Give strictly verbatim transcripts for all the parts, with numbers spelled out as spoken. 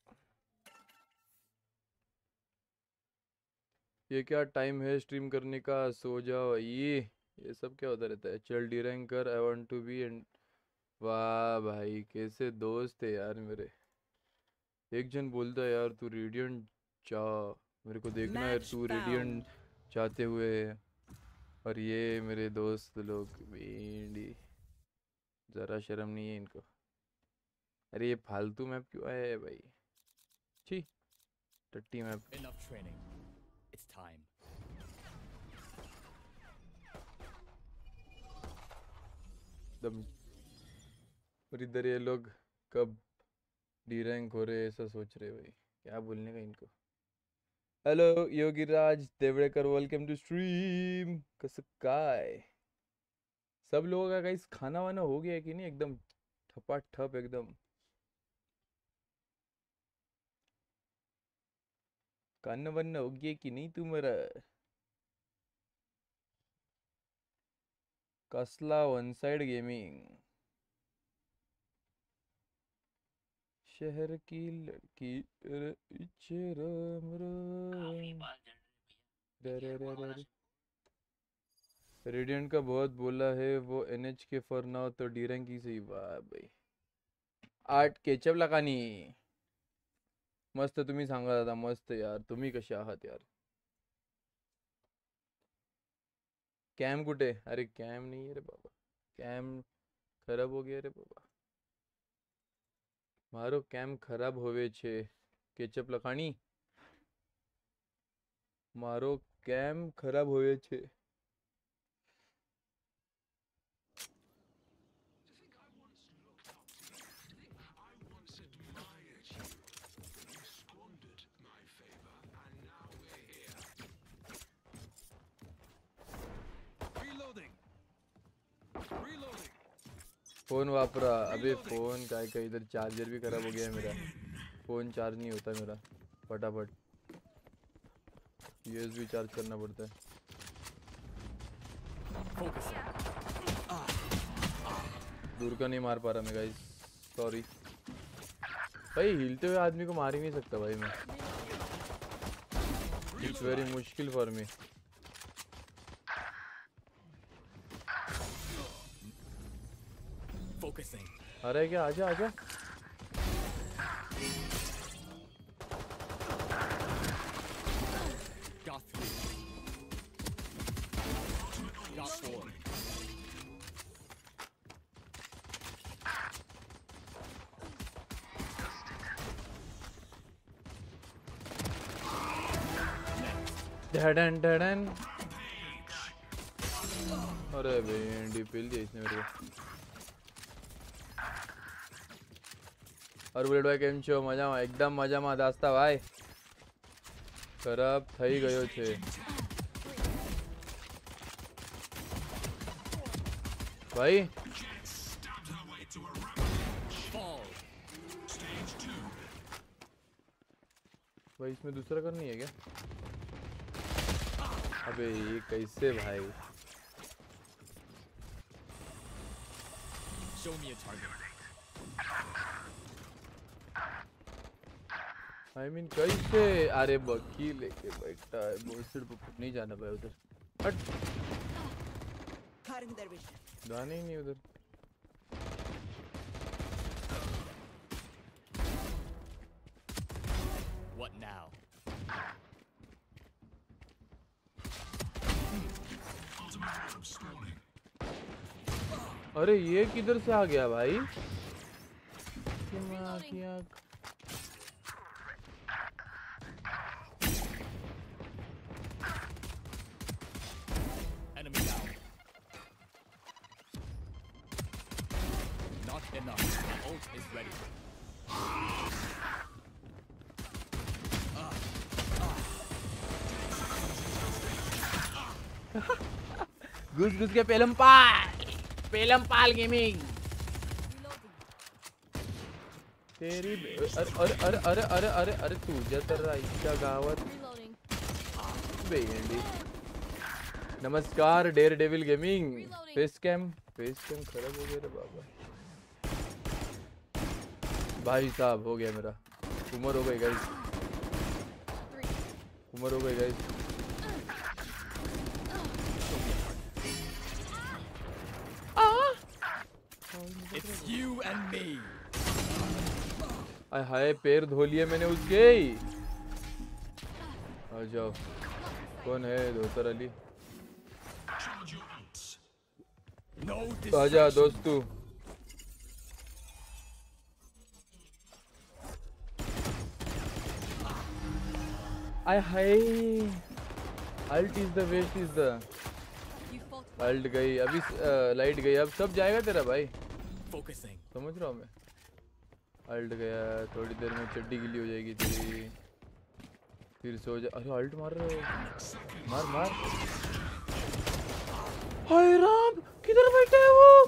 ये क्या टाइम है स्ट्रीम करने का, सो जाओ। ये ये सब क्या होता रहता है। चल डी रैंक कर, I want to be end. वाह भाई कैसे दोस्त है यार मेरे। एक जन बोलता है यार तू रेडियंट जा, मेरे को देखना है तू रेडियंट चाहते हुए। और ये मेरे दोस्त लोग भिंडी, जरा शर्म नहीं है इनको। अरे ये फालतू मैप क्यों आया है भाई, छी टट्टी map. Enough training. It's time. दम। और इधर ये लोग कब डी रैंक हो रहे ऐसा सोच रहे भाई, क्या बोलने का इनको। Hello Yogiraj Devdekar, welcome to stream. कसं काय सब लोगों का गाइस, खाना वाना हो गया है कि नहीं, एकदम ठपाठप एकदम। खाना वाना हो गया कि नहीं तुम्हारा। कसला वन साइड गेमिंग। शहर की लड़की रे, इच्छे राम राम। रे रे रे रे रे। रेडियंट का बहुत बोला है वो, एनएच के फॉर नाउ तो डी रैंक ही सही। वाह भाई आठ केचप लगानी मस्त, तुम्ही सांगा दादा मस्त यार, तुम्ही कसे आहात यार। कॅम कुठे, अरे कॅम नहीं है रे बाबा, कॅम खराब हो गया रे बाबा, मारो कॅम खराब होवे छे। केचप लखाणी मारो कॅम खराब होवे छे। फोन वापरा, अबे फोन काय का, इधर चार्जर भी खराब हो गया है मेरा, फोन चार्ज नहीं होता मेरा फटाफट, यूएसबी चार्ज करना पड़ता है। दूर का नहीं मार पा रहा मैं गाइस, सॉरी भाई। हिलते हुए आदमी को मार ही नहीं सकता भाई मैं, इट्स वेरी मुश्किल फॉर मी। अरे क्या, आजा आजा। Done done. अरे भेंडी पिल दिया इसने मेरे को। और बुलेट भाई केम छो, मजामा एकदम मजामा दास्ता भाई, खराब થઈ ગયો છે भाई। भाई इसमें दूसरा करनी है क्या, अबे ये कैसे भाई। Show me a target. I I mean mean, कैसे, अरे बकी लेके बैठा है बोलसिट पुपुट, नहीं जाना भाई उधर, हट जाने ही नहीं उधर। What now? अरे ये किधर से आ गया भाई, क्या Enemy down. Not enough. My ult is ready. घुस घुस के पेलम पाल पेलम पाल गेमिंग तेरी अरे अरे अरे अरे अरे अरे अरे तुझ्या तर आईच्या गावात बेंडी. नमस्कार dare devil gaming. Face cam face cam खराब हो गया रे बाबा. भाई साहब हो गया मेरा. उम्र हो गई गाइस. उम्र हो गई guys. It's you and me. आय हाय पैर धो लिए मैंने उसके. आ जाओ. कौन है दोतर अली? No आजा distraction. दोस्तू. आय हाय. Ult is the best is the. Ult गई अभी. लाइट गई अब सब जाएगा तेरा भाई. Focusing. समझ रहा हूँ मैं. अल्ट गया थोड़ी देर में चड्डी गीली हो जाएगी तेरी. फिर सो जा. अरे अल्ट मार रहे हो. मार मार. हाय राम किधर बैठे हैं वो.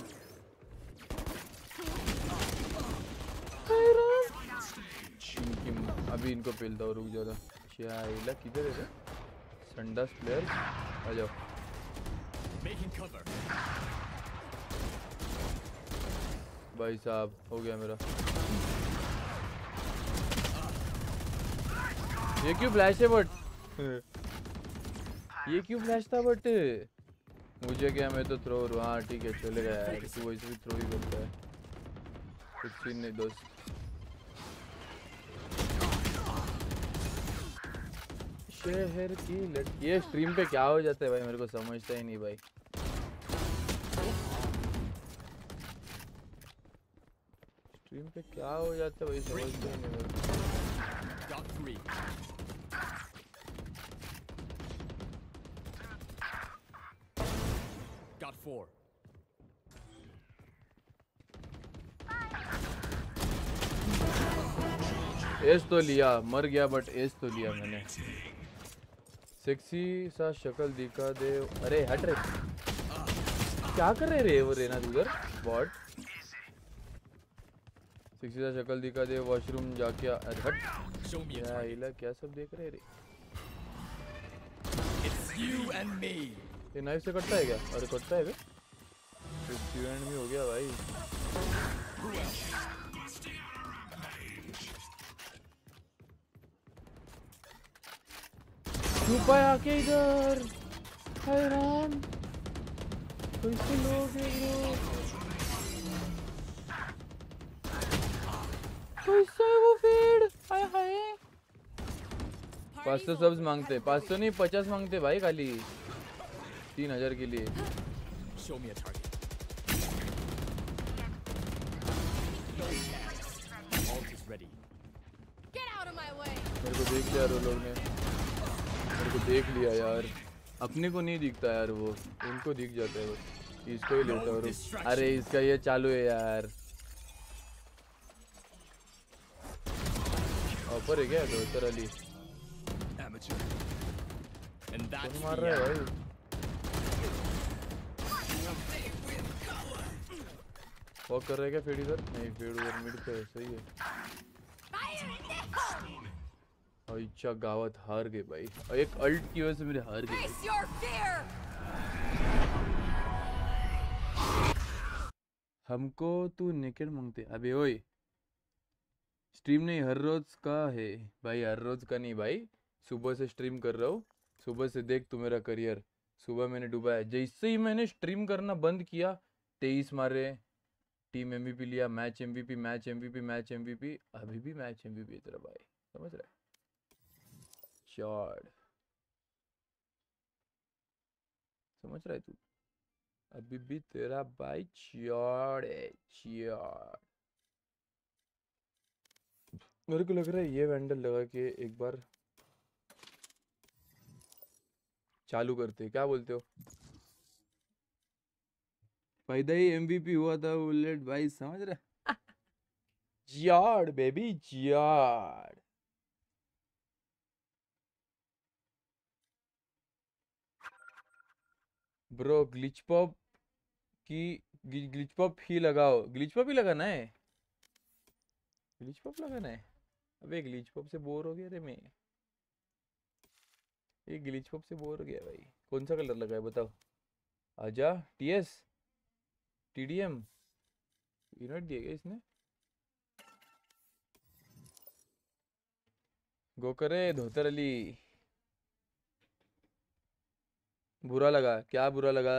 हाय राम. इनकी अभी इनको पेलता हूँ. रुक जाना. शाइला किधर है रे. संडास प्लेयर. आ जाओ. Making cover. भाई साहब हो गया मेरा. ये क्यों फ्लैश है बट. ये क्यों फ्लैश था बट. मुझे क्या मैं तो थ्रो. हाँ ठीक है चलेगा यार. तू वैसे भी थ्रो ही करता है. कुछ सीन नहीं दोस्त. शहर की लड़की. ये स्ट्रीम पे क्या हो जाता है भाई मेरे को समझता ही नहीं भाई. स्ट्रीम पे क्या हो जाता है भाई समझता ही नहीं मेरे को. Got three. Got four. Ace तो लिया. मर गया बट एस तो लिया मैंने. सेक्सी सा शक्ल दिखा दे. अरे हट रे. क्या कर रहे रे वो रेना उधर बॉट. सेक्सी सा शक्ल दिखा दे. वॉशरूम जाके. अरे हट. Show me a क्या target. इला क्या सब देख रहे रे. It's you and me. ये नाइफ से कटता है क्या. अरे कटता है क्या. यू एंड मी हो गया भाई. छुपा है आके इधर. हाय राम कैसे लोग हैं ब्रो. कैसा है वो फीड. हाय हाय. पाँच सौ सब्स मांगते. पाँच सौ नहीं पचास मांगते भाई खाली. तीन हजार के लिए. Show me a target. No chance. Ult is ready. Get out of my way. मेरे को देख लिया वो लोग ने. मेरे को देख लिया यार. अपने को नहीं दिखता यार वो. उनको दिख जाता है वो. इसको ही लेता हूँ. अरे इसका ये चालू है यार. ऑफर है क्या दोतर अली. Amateur. And that's कौन मार the रहा है end. भाई. वॉक कर रहा है क्या फेड इधर. नहीं फेड उधर मिड पे है. सही है. अच्छा गावत हार गए भाई. एक अल्ट की वजह से मेरे हार गए. Face your fear. हमको तू नेकेड मांगते. अबे ओए स्ट्रीम नहीं हर रोज का है भाई. हर रोज का नहीं भाई. सुबह से स्ट्रीम कर रहा हूँ. सुबह से देख तू मेरा करियर. सुबह मैंने डुबाया. जैसे ही मैंने स्ट्रीम करना बंद किया तेईस मारे. टीम एमवीपी लिया. Match MVP match MVP match MVP. अभी भी मैच एमवीपी है तेरा भाई. समझ रहा है. चौड़. समझ रहा है तू. अभी भी तेरा भाई चौड़ है. चौड़. मेरे को लग रहा है ये वैंडल लगा के एक बार चालू करते. क्या बोलते हो. फायदा ही एमवीपी हुआ था बुलेट भाई. समझ रहा. जाड़ बेबी जाड़. ब्रो ग्लिच पॉप की ग्लिच पॉप ही लगाओ। ग्लिच पॉप ही लगाना है? ग्लिच पॉप लगाना है? अबे ग्लिच पॉप से बोर हो गया रे मैं। ये ग्लिच पॉप से बोर हो गया भाई। कौन सा कलर लगा है बताओ? आजा टीएस टीडीएम यूनिट दिया गया इसने। गो करे धोतर अली। बुरा लगा? क्या बुरा लगा?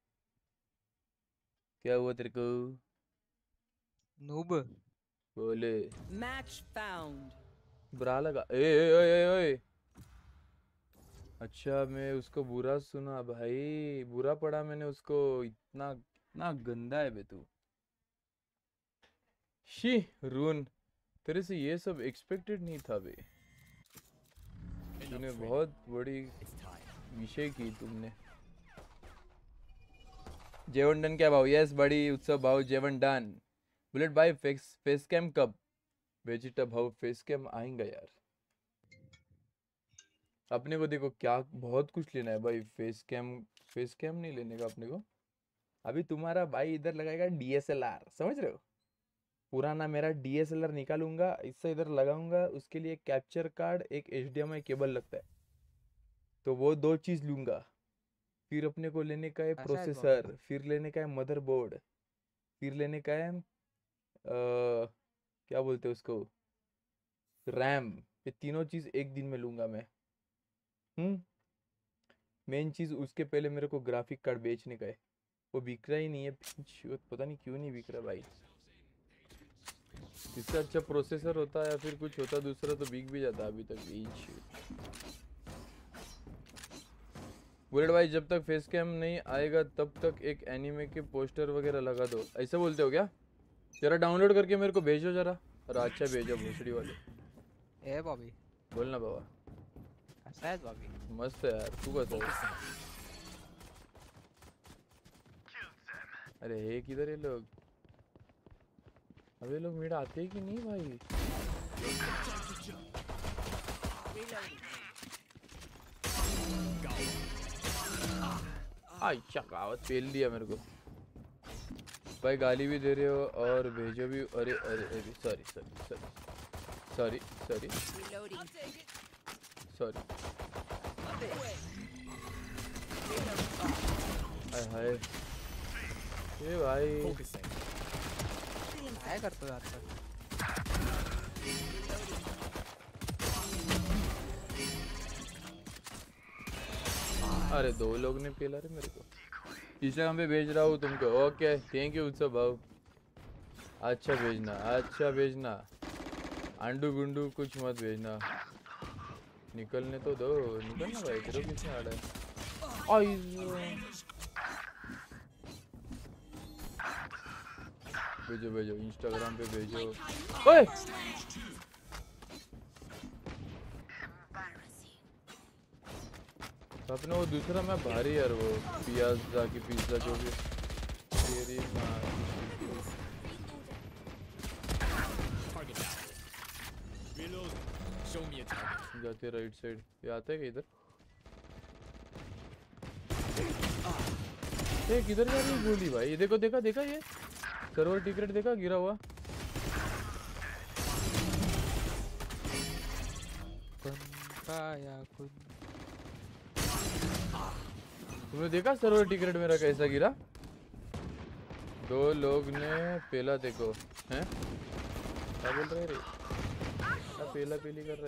क्या हुआ तेरे को? नूब बोले। Match found. बुरा लगा? ए ए ए ए ओए। अच्छा मैं उसको बुरा सुना भाई, बुरा पड़ा मैंने उसको। इतना इतना गंदा है बे तू। शी रून, तेरे से ये सब एक्सपेक्टेड नहीं था बे। तूने Enough training. बहुत बड़ी It's time. विषय की तुमने। जेवन डन क्या भाव? यस बड़ी उत्सव भाव जेवन डन। बुलेट भाई फेस फेस कैम कब? वेजिटा भाव फेस कैम आएंगा यार। अपने को देखो क्या बहुत कुछ लेना है भाई। फेस कैम फेस कैम नहीं लेने का अपने को। अभी तुम्हारा भाई इधर लगाएगा डीएसएलआर, समझ रहे हो? पुराना मेरा डीएसएलआर निकालूंगा, इससे इधर लगाऊंगा, उसके लिए कैप्चर कार्ड, एक एचडीएमआई केबल लगता है, तो वो दो चीज लूंगा। फिर अपने को लेने का है ऐसा है प्रोसेसर, फिर लेने का है मदरबोर्ड, फिर लेने का है अ, क्या बोलते हैं उसको, रैम। ये तीनों चीज एक दिन में लूंगा मैं। हम्म मेन चीज उसके पहले मेरे को ग्राफिक कार्ड बेचने का है। वो बिक रहा ही नहीं है, पता नहीं क्यों नहीं बिक रहा भाई। इससे अच्छा प्रोसेसर होता या फिर कुछ होता दूसरा तो बिक भी जाता अभी तक। बीच बुलेट भाई जब तक फेस कैम नहीं आएगा तब तक एक एनिमे के पोस्टर वगैरह लगा दो, ऐसे बोलते हो क्या? जरा डाउनलोड करके मेरे को भेजो जरा। और अच्छा भेजो भोसड़ी वाले। ए बॉबी बोलना बाबा। ऐसा है बॉबी। मस्त है यार, तू बता। अरे हे किधर ये लोग? अब ये लोग मेरा आते हैं कि नहीं भाई? अच्छा गावत पेल दिया मेरे को भाई। गाली भी दे रहे हो और भेजो भी। अरे अरे अरे sorry sorry sorry sorry sorry Reloading. Sorry. हाय हाय ये भाई। Focusing. क्या करते हो आजकल? अरे दो लोग ने पेला रे मेरे को। इंस्टाग्राम पे भेज रहा हूँ तुमको। ओके थैंक यू उत्सव भाव। अच्छा भेजना, अच्छा भेजना। आंडू गुंडू कुछ मत भेजना। निकलने तो दो, निकलना भाई। तेरे को किसने आड़ा है? आई भेजो भेजो इंस्टाग्राम पे भेजो। ओए अपने वो दूसरा मैं भारी यार, वो पिज़्ज़ा की पिज़्ज़ा जो भी तेरी माँ। Target down. Reload. Show me a target. जाते राइट साइड। ये आता है क्या इधर? ये किधर जा रही है गोली भाई? ये देखो, देखा देखा ये सर्वर टिकट देखा गिरा हुआ? या कुछ तुमने देखा सर्वर टिकट मेरा कैसा गिरा? दो लोग ने पेला देखो हैं। क्या बोल रहे रे? क्या पेला पेली कर रहे?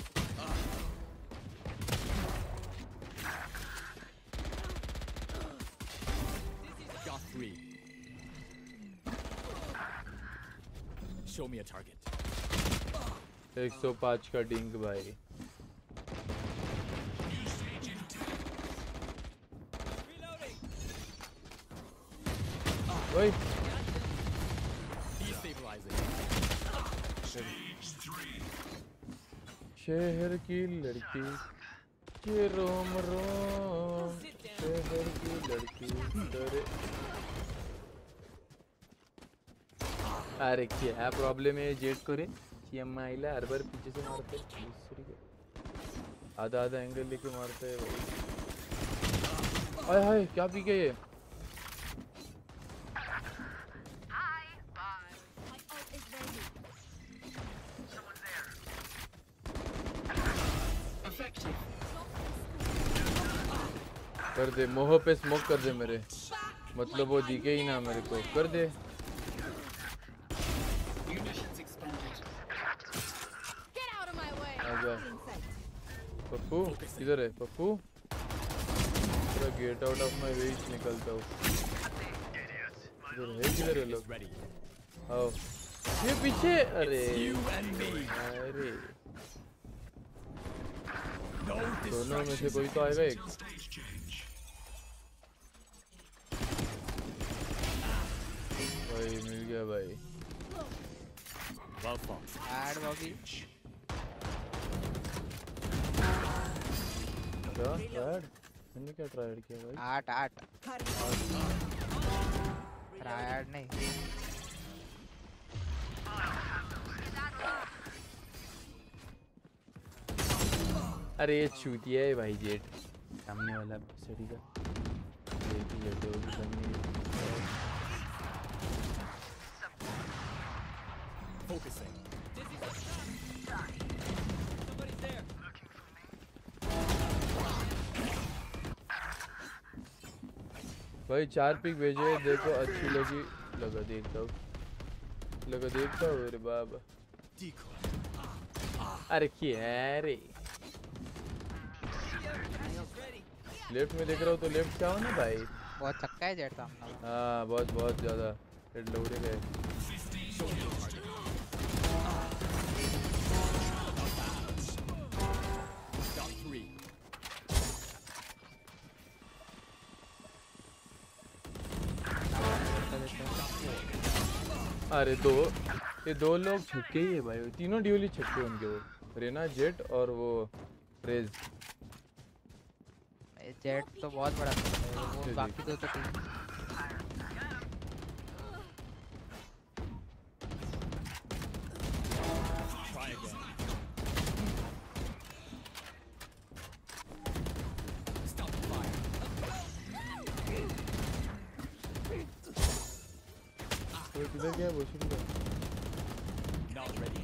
Got three. Show me a target. एक सौ पाँच का डिंक भाई। ओए Destabilizing. शहर की लड़की ये रोम रोम, शहर की लड़की डरे। अरे क्या प्रॉब्लम है जेट को रे? सीएमआईला हर बार पीछे से मारते हैं, दूसरी को आधा आधा एंगल लेके मारते हैं भाई। आय हाय क्या पी गए ये? My ult is ready. कर दे मोह पे स्मोक कर दे मेरे, मतलब वो दिखे ही ना मेरे को, कर दे। Get out of my way. आजा Feeling safe. पप्पू, किधर है पप्पू? पूरा get out of my way निकलता हूँ। किधर है किधर है लोग? Is ready. आओ ये पीछे, अरे You and me. अरे No दोनों में से distractions. कोई तो आएगा एक। भाई मिल गया भाई। Well fought. Bad Bobby. क्या ट्रायड? मैंने क्या ट्रायड किया भाई? आठ आठ ट्रायड नहीं। अरे ये चूतिया है भाई जेट, सामने वाला सड़ी का। जेट ही जेट है, वो भी सामने ही है। Focusing. भाई चार पिक भेजे, देखो अच्छी लगी, लगा देखता हूँ, लगा देखता हूँ। अरे बाबा Decoy. अरे क्या रे, लेफ्ट में देख रहा हूँ तो लेफ्ट क्या हो ना भाई। बहुत चक्का है जेट सामने वाला। हाँ बहुत बहुत ज्यादा हेड लौड़े गए। Got three. अरे दो, ये दो लोग छक्के ही है भाई, तीनों ड्यूली छक्के उनके, वो रेना जेट और वो रेज। ये जेट तो बहुत बड़ा player है, वो जी, बाकी दो तो ठीक। Try again. Stop the fire. वो किधर गया वो सुन? Not ready.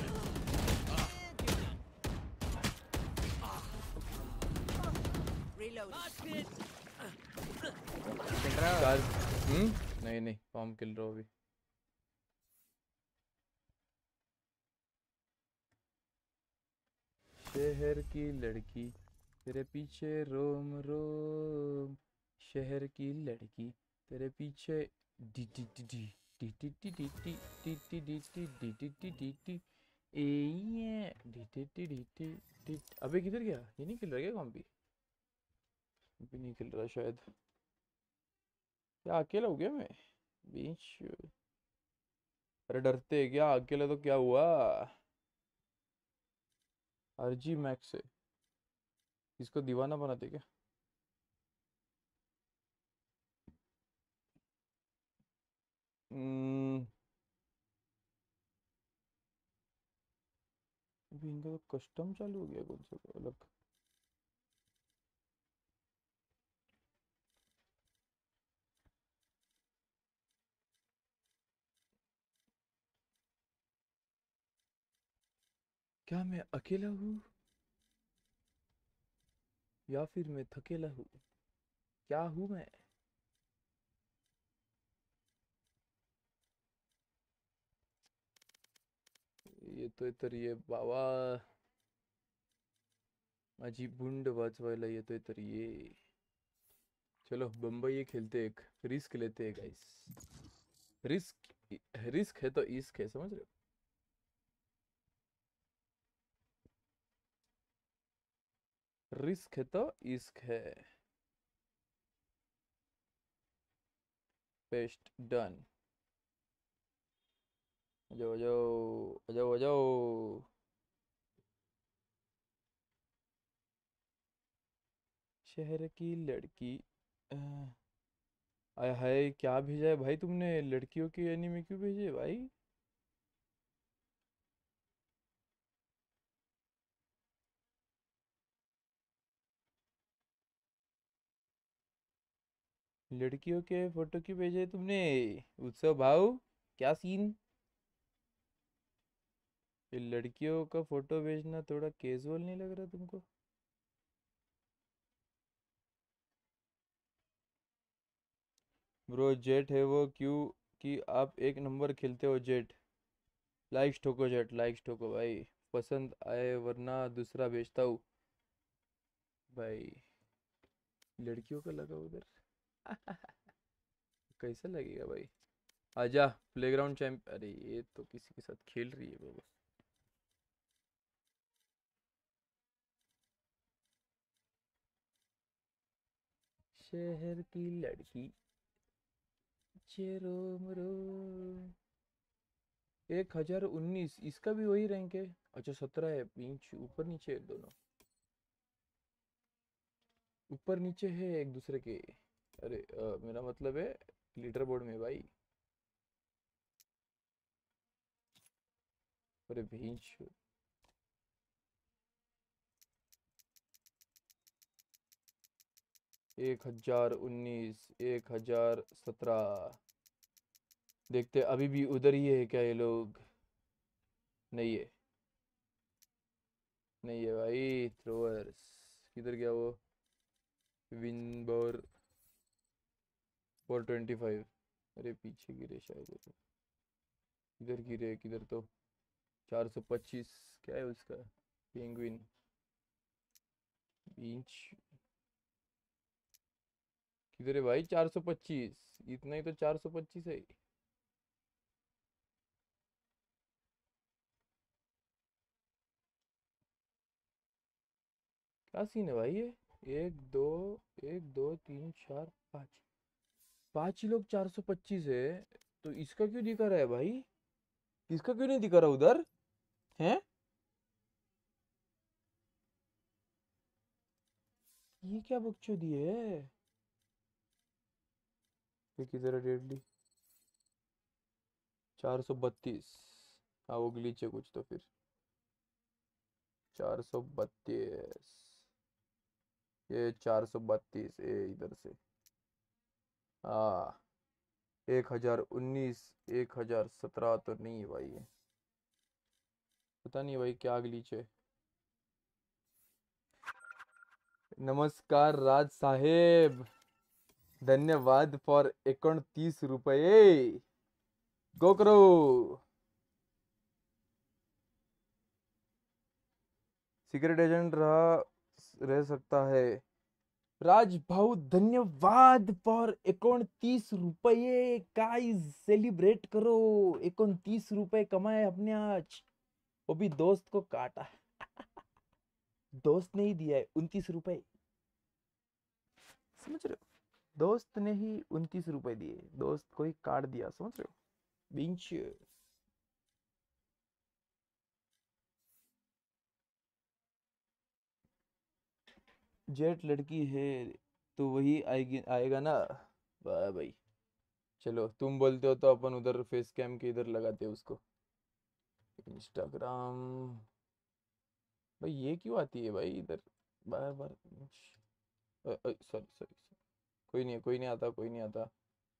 Reload. खेल रहा है। चार, हम्म नहीं नहीं फॉर्म किल रहा हूँ अभी। शहर की लड़की तेरे पीछे रोम रोम, शहर की लड़की तेरे पीछे डी डी डी डी डी डी डी डी डी डी डी डी डी डी डी डी डी ए ये डी डी डी डी डी डी। अबे किधर गया? ये नहीं खेल रहा क्या कॉम्पी? कॉम्पी नहीं खेल रहा शायद, क्या अकेला हो गया मैं बीच? अरे डरते हैं क्या? अकेला तो क्या हुआ? आरजी मैक्स है, इसको दीवाना बनाते क्या? हम्म, अभी इनका तो कस्टम चालू हो गया कौन सा तो अलग। क्या मैं अकेला हूँ या फिर मैं थकेला हूँ? क्या हूँ मैं? ये तो इतर ये बाबा माझी बुंड वाजवायला येतो तर ये। चलो बम्बई ये खेलते, एक रिस्क लेते हैं गाइस। रिस्क, रिस्क है तो इश्क है, समझ रहे हो? रिस्क है तो इश्क है। Paste done. आ जाओ आ जाओ आ जाओ आ जाओ। शहर की लड़की, अ, आय हाय क्या भेजा है भाई तुमने? लड़कियों की एनीमे क्यों भेजे है भाई? लड़कियों के फोटो क्यों भेजे तुमने? उत्सव भाव, क्या सीन? ये लड़कियों का फोटो भेजना थोड़ा कैजुअल नहीं लग रहा तुमको? ब्रो जेट है वो क्यों कि आप एक नंबर खेलते हो जेट। लाइक्स ठोको जेट, लाइक्स ठोको भाई, पसंद आए वरना दूसरा भेजता हूँ भाई। लड़कियों का लगा उधर। कैसा लगेगा भाई? आजा प्लेग्राउंड चैंप। अरे ये तो किसी के साथ खेल रही है बाबा। शहर की लड़की रोम रोम। एक हजार उन्नीस, इसका भी वही रैंक है? अच्छा सत्रह है, पिंच ऊपर नीचे है दोनों, ऊपर नीचे है एक दूसरे के। अरे अ, मेरा मतलब है लीडर बोर्ड में भाई। अरे भेंच। एक हजार उन्नीस, एक हजार सत्रह। देखते अभी भी उधर ही है क्या ये लोग? नहीं है, नहीं है भाई। थ्रोअर्स किधर गया वो? विनबोर फोर ट्वेंटी फाइव। अरे पीछे गिरे शायद वो तो। किधर गिरे किधर तो? चार सौ पच्चीस। क्या है उसका? पेंगुइन बीच किधर है भाई? चार सौ पच्चीस, इतना ही तो चार सौ पच्चीस है। क्या सीन है भाई ये? एक दो, एक दो तीन चार पाँच, पांच ही लोग चार सौ पच्चीस है। तो इसका क्यों दिखा रहा है भाई? इसका क्यों नहीं दिखा रहा उधर? हैं? ये क्या बकचोदी है? ये किधर है डेडली? चार सौ बत्तीस। हाँ वो ग्लिच है कुछ तो फिर। चार सौ बत्तीस, ये चार सौ बत्तीस, ये इधर से। हाँ, एक हजार उन्नीस, एक हजार सत्रह तो नहीं है भाई ये। पता नहीं भाई क्या ग्लिच है। नमस्कार राज साहेब, धन्यवाद फॉर इकतीस रुपये। गो करो। सीक्रेट एजेंट रहा रह सकता है। राज भाऊ धन्यवाद फॉर इकतीस रुपये। गाइस सेलिब्रेट करो, इकतीस रुपए कमाए अपने आज, वो भी दोस्त को काटा। दोस्त ने ही दिया है उनतीस रुपए, समझ रहे हो? दोस्त ने ही उनतीस रुपए दिए, दोस्त को ही काट दिया, समझ रहे हो? बिंच। जेट लड़की है तो वही आएगी, आएगा ना? वाह भाई। चलो तुम बोलते हो तो अपन उधर फेस कैम के इधर लगाते हैं उसको। इंस्टाग्राम। भाई ये क्यों आती है भाई इधर बार बार? सॉरी सॉरी, कोई नहीं है, कोई नहीं आता, कोई नहीं आता।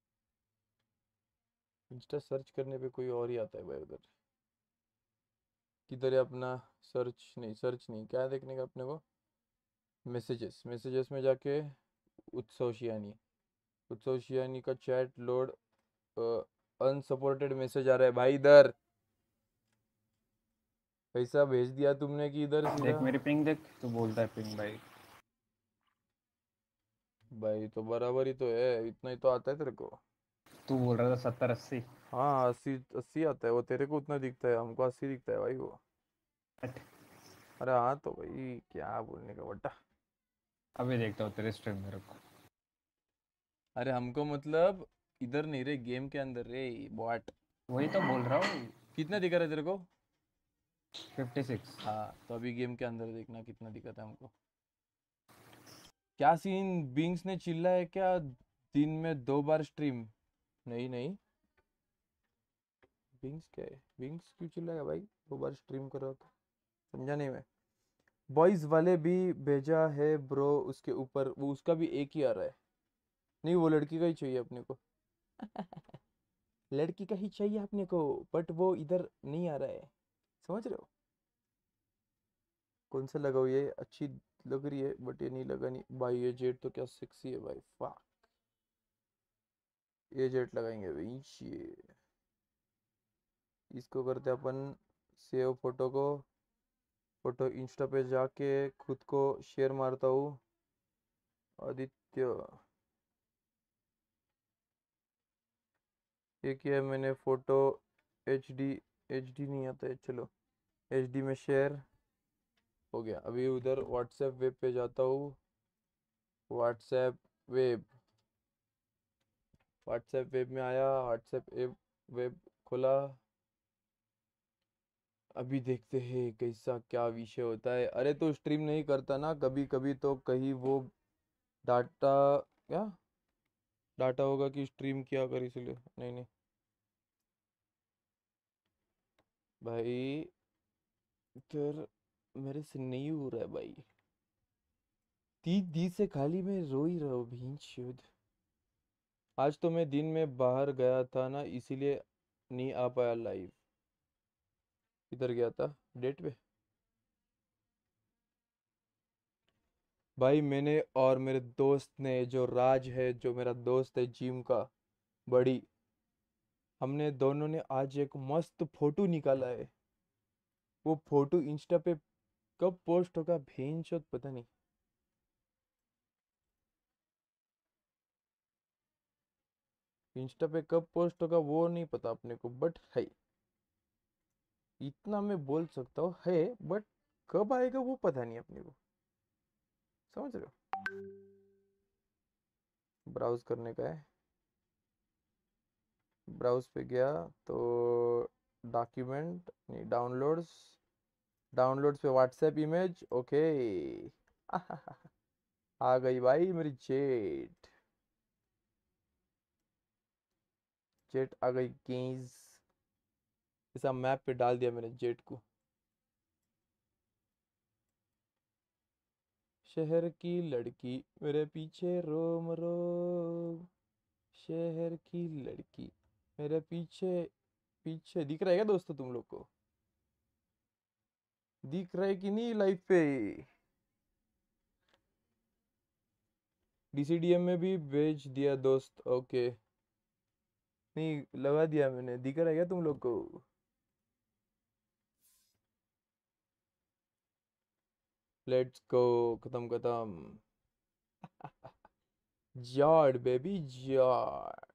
इंस्टा सर्च करने पे कोई और ही आता है भाई उधर। किधर है अपना? सर्च नहीं, सर्च नहीं, क्या देखने का अपने को? मैसेजेस, मैसेजेस में जाके उत्सव शियानी, उत्सव शियानी का चैट लोड। अनसपोर्टेड मैसेज आ रहा है भाई इधर। पैसा भेज दिया तुमने कि इधर देख सीधा? मेरी पिंग देख, तू बोलता है पिंग भाई। भाई तो बराबर ही तो है, इतना ही तो आता है तेरे को। तू बोल रहा था सत्तर अस्सी। हाँ अस्सी, अस्सी आता है वो तेरे को, उतना दिखता है, हमको अस्सी दिखता है भाई वो। अरे हाँ तो भाई क्या बोलने का बट्टा। अभी देखता हूँ तेरे स्ट्रीम मेरे को। अरे हमको मतलब इधर नहीं रे, गेम के अंदर रे बॉट। वही तो बोल रहा हूँ। कितना दिखा रहा है तेरे को? Fifty six. हाँ तो अभी गेम के अंदर देखना कितना दिखा था हमको। क्या सीन? बिंग्स ने चिल्ला है क्या दिन में दो बार स्ट्रीम? नहीं नहीं, बिंग्स क्या है? बिंग्स क्यों चिल्लाएगा भाई? दो बार स्ट्रीम करो तो समझा नहीं मैं। बॉयज वाले भी भेजा है ब्रो उसके ऊपर, वो उसका भी एक ही आ रहा है। नहीं, वो लड़की का ही चाहिए अपने को। लड़की का ही चाहिए अपने को, बट वो इधर नहीं आ रहा है, समझ रहे हो? कौन सा लगाओ? ये अच्छी लग रही है बट ये नहीं लगा नहीं भाई। ये जेट तो क्या सेक्सी है भाई, वाह। ये जेट लगाएंगे भाई। ये इसको करते अपन सेव फोटो को। फोटो इंस्टा पे जाके खुद को शेयर मारता हूँ। आदित्य, ये किया है मैंने photo. H D, H D नहीं आता है, चलो एच डी में शेयर हो गया। अभी उधर व्हाट्सएप वेब पे जाता हूँ। व्हाट्सएप वेब, व्हाट्सएप वेब में आया। व्हाट्सएप वेब वेब खोला। अभी देखते हैं कैसा क्या विषय होता है। अरे तो स्ट्रीम नहीं करता ना कभी कभी, तो कहीं वो डाटा, क्या डाटा होगा कि स्ट्रीम किया कर, इसलिए। नहीं नहीं भाई, इधर मेरे से नहीं हो रहा है भाई। तीस दिन से खाली मैं रो ही रहा हूँ भींच शुद्ध। आज तो मैं दिन में बाहर गया था ना, इसीलिए नहीं आ पाया लाइव। इधर गया था डेट पे भाई मैंने, और मेरे दोस्त ने, जो राज है, जो मेरा दोस्त है जिम का बड़ी, हमने दोनों ने आज एक मस्त फोटो निकाला है। वो फोटो इंस्टा पे कब पोस्ट होगा भेंचोद पता नहीं। इंस्टा पे कब पोस्ट होगा वो नहीं पता अपने को, बट है, इतना मैं बोल सकता हूँ है। बट कब आएगा वो पता नहीं अपने को, समझ रहे हो? ब्राउज करने का है। ब्राउज पे गया तो डॉक्यूमेंट नहीं, डाउनलोड्स। डाउनलोड्स पे व्हाट्सएप इमेज, ओके। आ गई भाई मेरी जेट। जेट आ गई गेंज। ऐसा मैप पे डाल दिया मैंने जेट को। शहर की लड़की मेरे पीछे रोम रोम। शहर की लड़की मेरे पीछे पीछे। दिख रहा है क्या दोस्तों तुम लोग को? दिख रहा है कि नहीं लाइव पे? डीसीडीएम में भी भेज दिया दोस्त, ओके। नहीं, लगा दिया मैंने। दिख रहा है क्या तुम लोग को? लेट्स गो, खत्म खत्म। जॉर्ड बेबी जॉर्ड।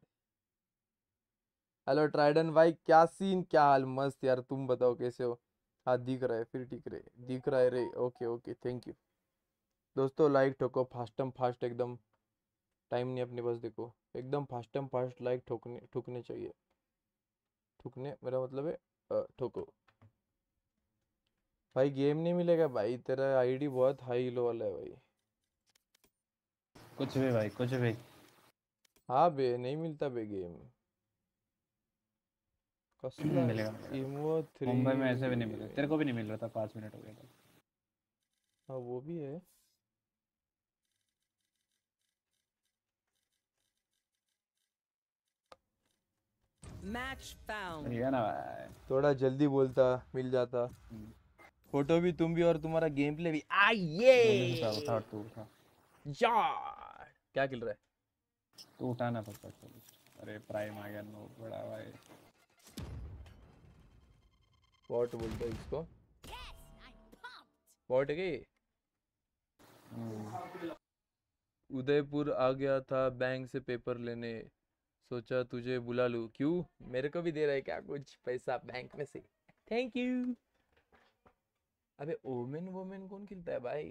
हेलो ट्राइडन भाई, क्या सीन, क्या हाल? मस्त यार, तुम बताओ कैसे हो? हाँ दिख रहा है, फिर दिख रहे, दिख रहा है रे। ओके ओके, थैंक यू दोस्तों। लाइक ठोको फास्टम फास्ट एकदम। टाइम नहीं अपने पास, देखो एकदम फास्टम फास्ट लाइक ठोकने ठुकने चाहिए। ठुकने मेरा मतलब है अ, ठोको भाई। गेम नहीं मिलेगा भाई, तेरा आईडी बहुत हाई लो वाला है भाई। कुछ भी भाई, कुछ भी। हाँ बे, नहीं मिलता बे गेम। कसला मिलेगा मिलेगा। इमो थ्री। मुंबई में ऐसे भी नहीं मिले, तेरे को भी नहीं मिल रहा था, पाँच मिनट हो गया था। हाँ वो भी है। Match found. ठीक है ना भाई? थोड़ा जल्दी बोलता मिल जाता। फोटो भी तुम भी और तुम्हारा गेम प्ले भी। आ जल्दी से उठा, ये उठा तू उठा। यार क्या खेल रहा है? तू उठाना पड़ता है। अरे प्राइम आ गया, नो बड़ा भाई। वॉट बोलते हैं इसको? Yes, I'm pumped. वॉट है क्या? हम्म, उदयपुर आ गया था बैंक से पेपर लेने, सोचा तुझे बुला लूं। क्यों, मेरे को भी दे रहा है क्या कुछ पैसा बैंक में से? Thank you. अबे ओमेन वोमेन कौन खेलता है भाई?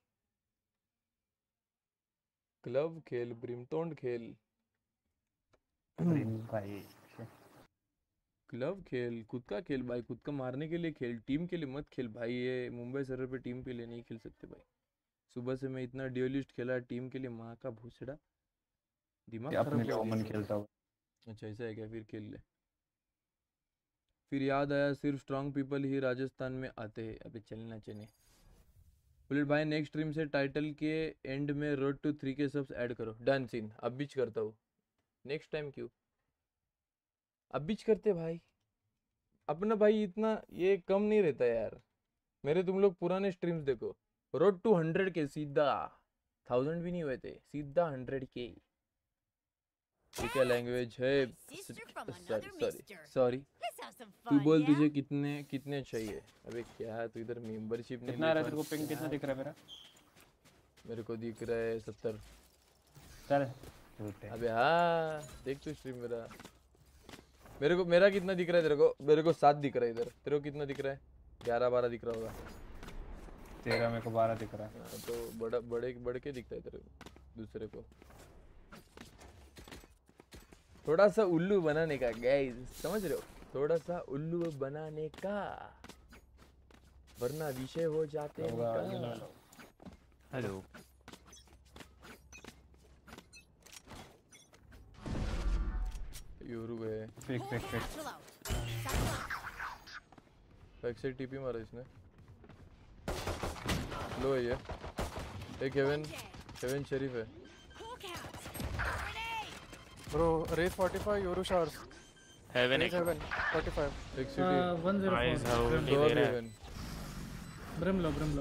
क्लब खेल, ब्रिमटोन खेल। प्रिंस भाई। क्लब खेल, खुद का खेल भाई, खुद का मारने के लिए खेल, टीम के लिए मत खेल भाई। ये मुंबई सर्वर पे टीम के लिए नहीं खेल सकते भाई। सुबह से मैं इतना ड्यूलिस्ट खेला टीम के लिए, माँ का भूसड़ा, दिमाग अपने खराब लिए कर ओमन दिया मेरा। खेलता हूँ। अच्छा ऐसा है क्या? फिर खेल ले। फिर याद आया सिर्फ स्ट्रांग पीपल ही राजस्थान में आते हैं। अबे चलना चने। बुलेट भाई नेक्स्ट स्ट्रीम से टाइटल के एंड में रोड टू थ्री के सब्स ऐड करो। डन सीन, अब बीच करता हूँ। नेक्स्ट टाइम क्यों, अब बीच करते भाई। अपना भाई इतना ये कम नहीं रहता यार। मेरे तुम लोग पुराने स्ट्रीम्स देखो, रोड टू हंड्रेड के सीधा, थाउजेंड भी नहीं हुए थे, सीधा हंड्रेड के। ये क्या लैंग्वेज है? Sister from sorry another sorry mister. Sorry. Let's have some तू fun, बोल yeah? तुझे कितने कितने चाहिए? अबे क्या तू इधर मेंबरशिप नहीं कितना आ रहा है ले तेरे को? पा- पिंग कितना दिख रहा है मेरा? मेरे को दिख रहा है सत्तर। चल झूठे। अबे हाँ देख तू स्ट्रीम मेरा। मेरे को मेरा कितना दिख रहा है तेरे को? मेरे को सात दिख रहा है इधर। तेरे को कितना दिख रहा है? ग्यारह बारह दिख रहा होगा। तेरा मेरे को बारह दिख रहा है। हाँ, तो बड़ा बड़े बढ़ के दिखता है तेरे को दूसरे को। थोड़ा सा उल्लू बनाने का गाइस, समझ रहे हो? थोड़ा सा उल्लू बनाने का, वरना विषय हो जाते हैं होगा, ये लो, का। लो। हेलो योरू गए। Fake fake fake. Satchel out. Satchel out. Back side TP मारा इसने। लो है ये। एक हेवन, हेवन शरीफ है। Hawk out. Grenade. Bro, Wraith forty-five, Yoru Showers. Haven Wraith एक Heaven, forty-five. एक CT, one zero nice four how दो दे और रहा है। Haven. Brim low Brim low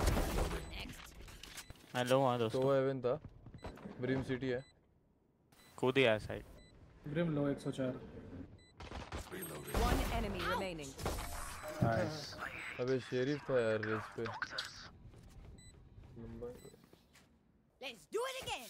Next. Hello हाँ तो दोस्तों, वो हेवन था। ब्रिम सिटी है। कूद गया साइड। ब्रिमलो एक सौ चार One enemy remaining. नाइस। अबे शेरिफ था यार रेस पे। लंबा है। Let's do it again.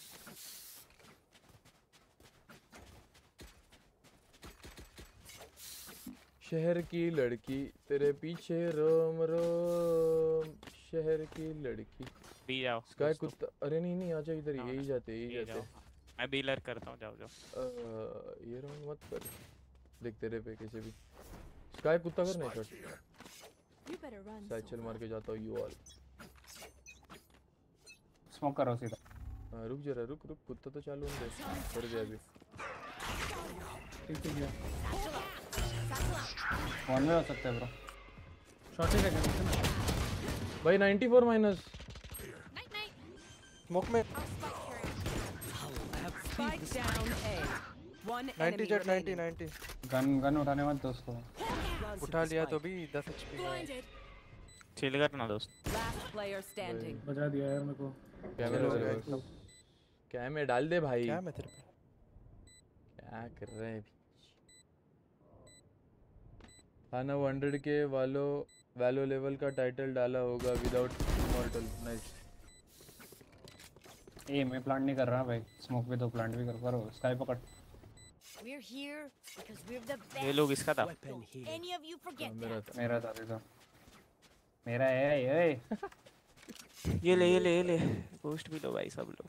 शहर की लड़की तेरे पीछे रोम रोम, शहर की लड़की। बी जाओ स्काई दोस्तों। कुत्ता, अरे नहीं नहीं आजा इधर, हाँ, यही जाते यही ये जाते। जाओ। मैं बीलर करता हूँ, जाओ जाओ। अ, ये राउंड मत कर, देख तेरे पे कैसे भी। स्काई कुत्ता कर नहीं shot. You better run. Cycle मार के जाता हूँ यू ऑल। स्मोक करो सीधा। हाँ, रुक जरा, रुक रुक, कुत्ता तो चालू होने दे। कर दिया अभी। ठीक है गया Satchel out. Satchel out. One में हो सकता है ब्रो। शॉर्टेज है क्या ना भाई ninety four minus. Night night. Smoke में Our spike carrier. Spike down A. One ninety enemy jet ninety remaining. ninety. Gun gun उठाने मत दोस्तों। उठा लिया तो भी दस H P का है। Blinded. चिल करना दोस्त। Last player standing. बजा दिया यार मेरे को कैमरे चलो, मेरे चलो। पास। कैमरे डाल दे भाई। क्या मैं तेरे पे? क्या कर रहे हैं? हाँ ना, वो हंड्रेड के वालों वैलो लेवल का टाइटल डाला होगा विदाउट इमॉर्टल। नाइस। ए मैं प्लांट नहीं कर रहा भाई। स्मोक भी दो, प्लांट भी कर करो। स्काई पकड़। We're here because we're the best. ये लोग इसका था। Don't any of you हाँ, forget मेरा that. था। मेरा था देखो। मेरा है ये। ये ले ये ले ये ले पोस्ट भी लो भाई सब लोग।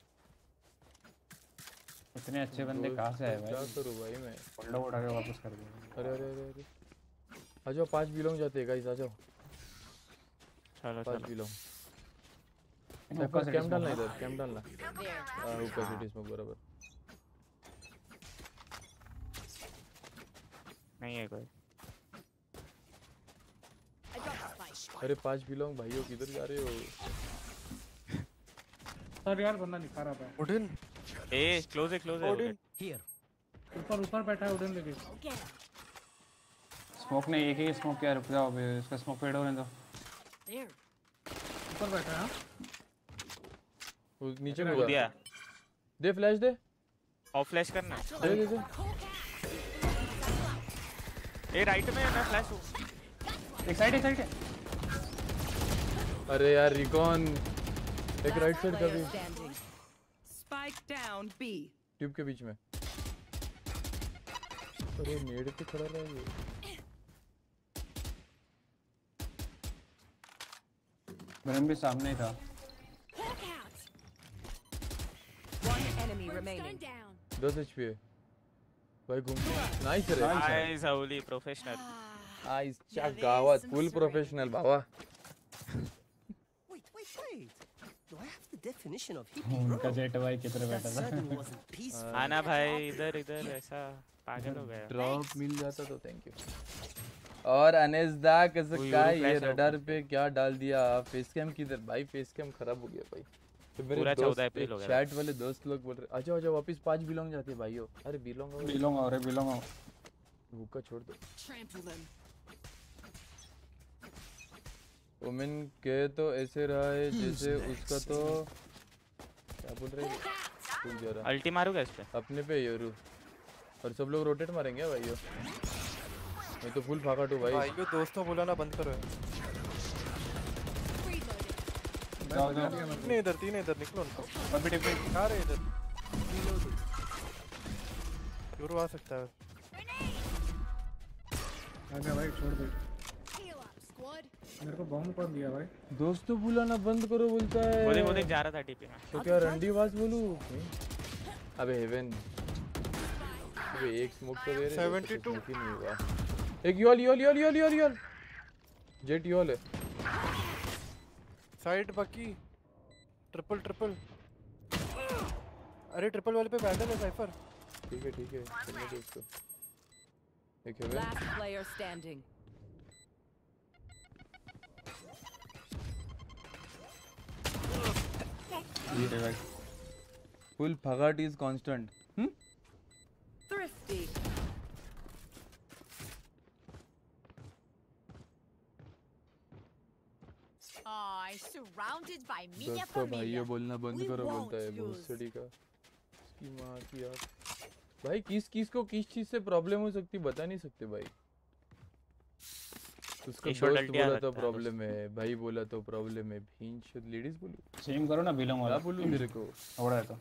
इतने अच्छे बंदे दोस्त, कहाँ से आए क्या भाई? करूँ भाई मैं? फोल्डर उठा के वापस कर दिया। अरे अरे अरे अरे आ जाओ, पांच बिलोंग जाते हैं गाइस, आ जाओ चलो पांच चलो। बिलोंग। ऊपर से कैम डालना smoke। इधर, कैम डालना। There. हाँ ऊपर सिटी स्मोक बराबर। नहीं है कोई। I dropped the spike. अरे पांच बिलोंग भाइयों किधर जा रहे हो? सर यार बंदा नहीं खा रहा था Odin. ए क्लोज है क्लोज है। Odin. ऊपर ऊपर बैठा है उड़न लेके Go get him. स्मोक ने एक ही स्मोक किया। रुक जाओ अभी, इसका स्मोक फेड होने दो। There. ऊपर बैठा है हाँ? वो नीचे कूद कूदा। गया। दे फ्लैश दे ऑफ फ्लैश करना। दे दे दे। ए राइट में मैं फ्लैश हूँ। एक साइड एक साइड। अरे यार रिकॉन, एक राइट Last साइड का player भी। standing. Spike down B. Tube के बीच में। अरे नेड पे खड़ा रहा है ये। ब्रम भी सामने ही था। Hawk out. One enemy Brimstone remaining. down. दस एचपी है भाई। घूम नाइस रे। Nice हाउली professional. नाइस चा गावात फुल प्रोफेशनल भावा। Wait, wait, wait. Do I have the definition of hippie, bro? उनका जेट भाई किधर That बैठा था? certainly wasn't peaceful. आना भाई इधर इधर ऐसा पागल हो गया। ड्रॉप मिल जाता तो थैंक यू। और अनेसदा कैसे वो का यूरो ये flash है रडार पे क्या डाल दिया फेस कैम किधर भाई फेस कैम खराब हो गया भाई तो मेरे पूरा दोस्त चौदह अप्रैल हो गया चैट वाले दोस्त लोग बोल रहे अच्छा अच्छा वापस पांच बिलोंग जाते हैं भाइयों अरे बिलोंग बिलोंग और बिलोंग और भूखा छोड़ दो Trample them. ओमेन के तो ऐसे रहा है जैसे उसका तो क्या बोल रहे हैं रुक जरा अल्टी मारूंगा इस पे अपने पे योरू और सब लोग रोटेट मारेंगे भाइयों मैं तो फुल फाकट हूँ भाई भाइयों दोस्तों बुलाना बंद करो जाओ जाओ नहीं इधर तीन इधर निकलो उनको अभी टिप आ रहे इधर यूरो आ सकता है आ गया भाई छोड़ दे Heal up, squad. मेरे को बॉम्ब कौन दिया भाई दोस्तों बुलाना बंद करो बोलता है वो देख वो देख जा रहा था टीपी में तो क्या रंडी आवाज बोलूं अबे हेवन अबे एक स्मोक तो दे रहे सेवेंटी टू ही नहीं हुआ एक योल योल योल योल योल योल जेट योल है साइड बाकी ट्रिपल ट्रिपल अरे ट्रिपल वाले पे बैंडल है साइफर ठीक है ठीक है चलने दो उसको एक Haven Last player standing. Full फगाट इज कांस्टेंट हम Thrifty. Oh, surrounded by media दोस्तों familia. भाइयों बोलना बंद We करो won't बोलता है lose. भोसड़ी का इसकी माँ की यार भाई किस किस को किस चीज से प्रॉब्लम हो सकती बता नहीं सकते भाई उसका ये short दोस्त ulti आ बोला सकता तो है प्रॉब्लम है भाई बोला तो प्रॉब्लम है भींच लेडीज बोलूं सेम करो ना बिलोंग वाला क्या बोलूं तेरे को थोड़ा है तो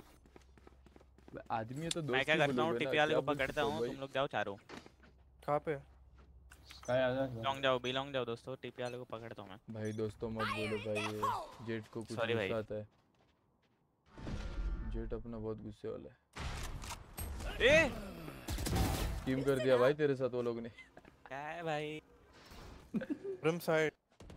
आदमी है तो दोस्त मैं क्या ही करता हूँ बोलोगे ना, टीपी वाले क्या को बोल पकड़ता सकता हूँ हूँ भाई? तुम लोग जाओ चारों कहाँ पे स्काई आ जा लॉन्ग जाओ बी लॉन्ग जाओ दोस्तों टीपी वाले को पकड़ता हूँ मैं भाई दोस्तों मत बोलो भाई ये जेट को कुछ Sorry भाई। गुस्सा आता है जेट अपना बहुत गुस्से वाला है ए टीम कर दिया भाई तेरे साथ वो लोग ने क्या है भाई ब्रिम साइड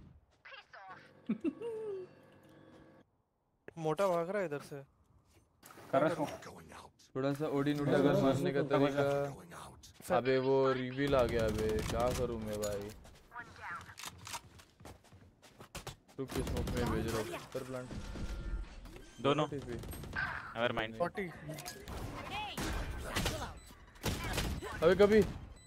मोटा भाग रहा है इधर से कर रहा हूं थोड़ा सा ओडिन उठाकर मारने का तरीका अबे वो रिवील आ गया अबे क्या करूं मैं भाई रुक के स्मोक में भेज रहा हूं कर प्लांट दोनों never mind forty Hey, chill out. अबे कभी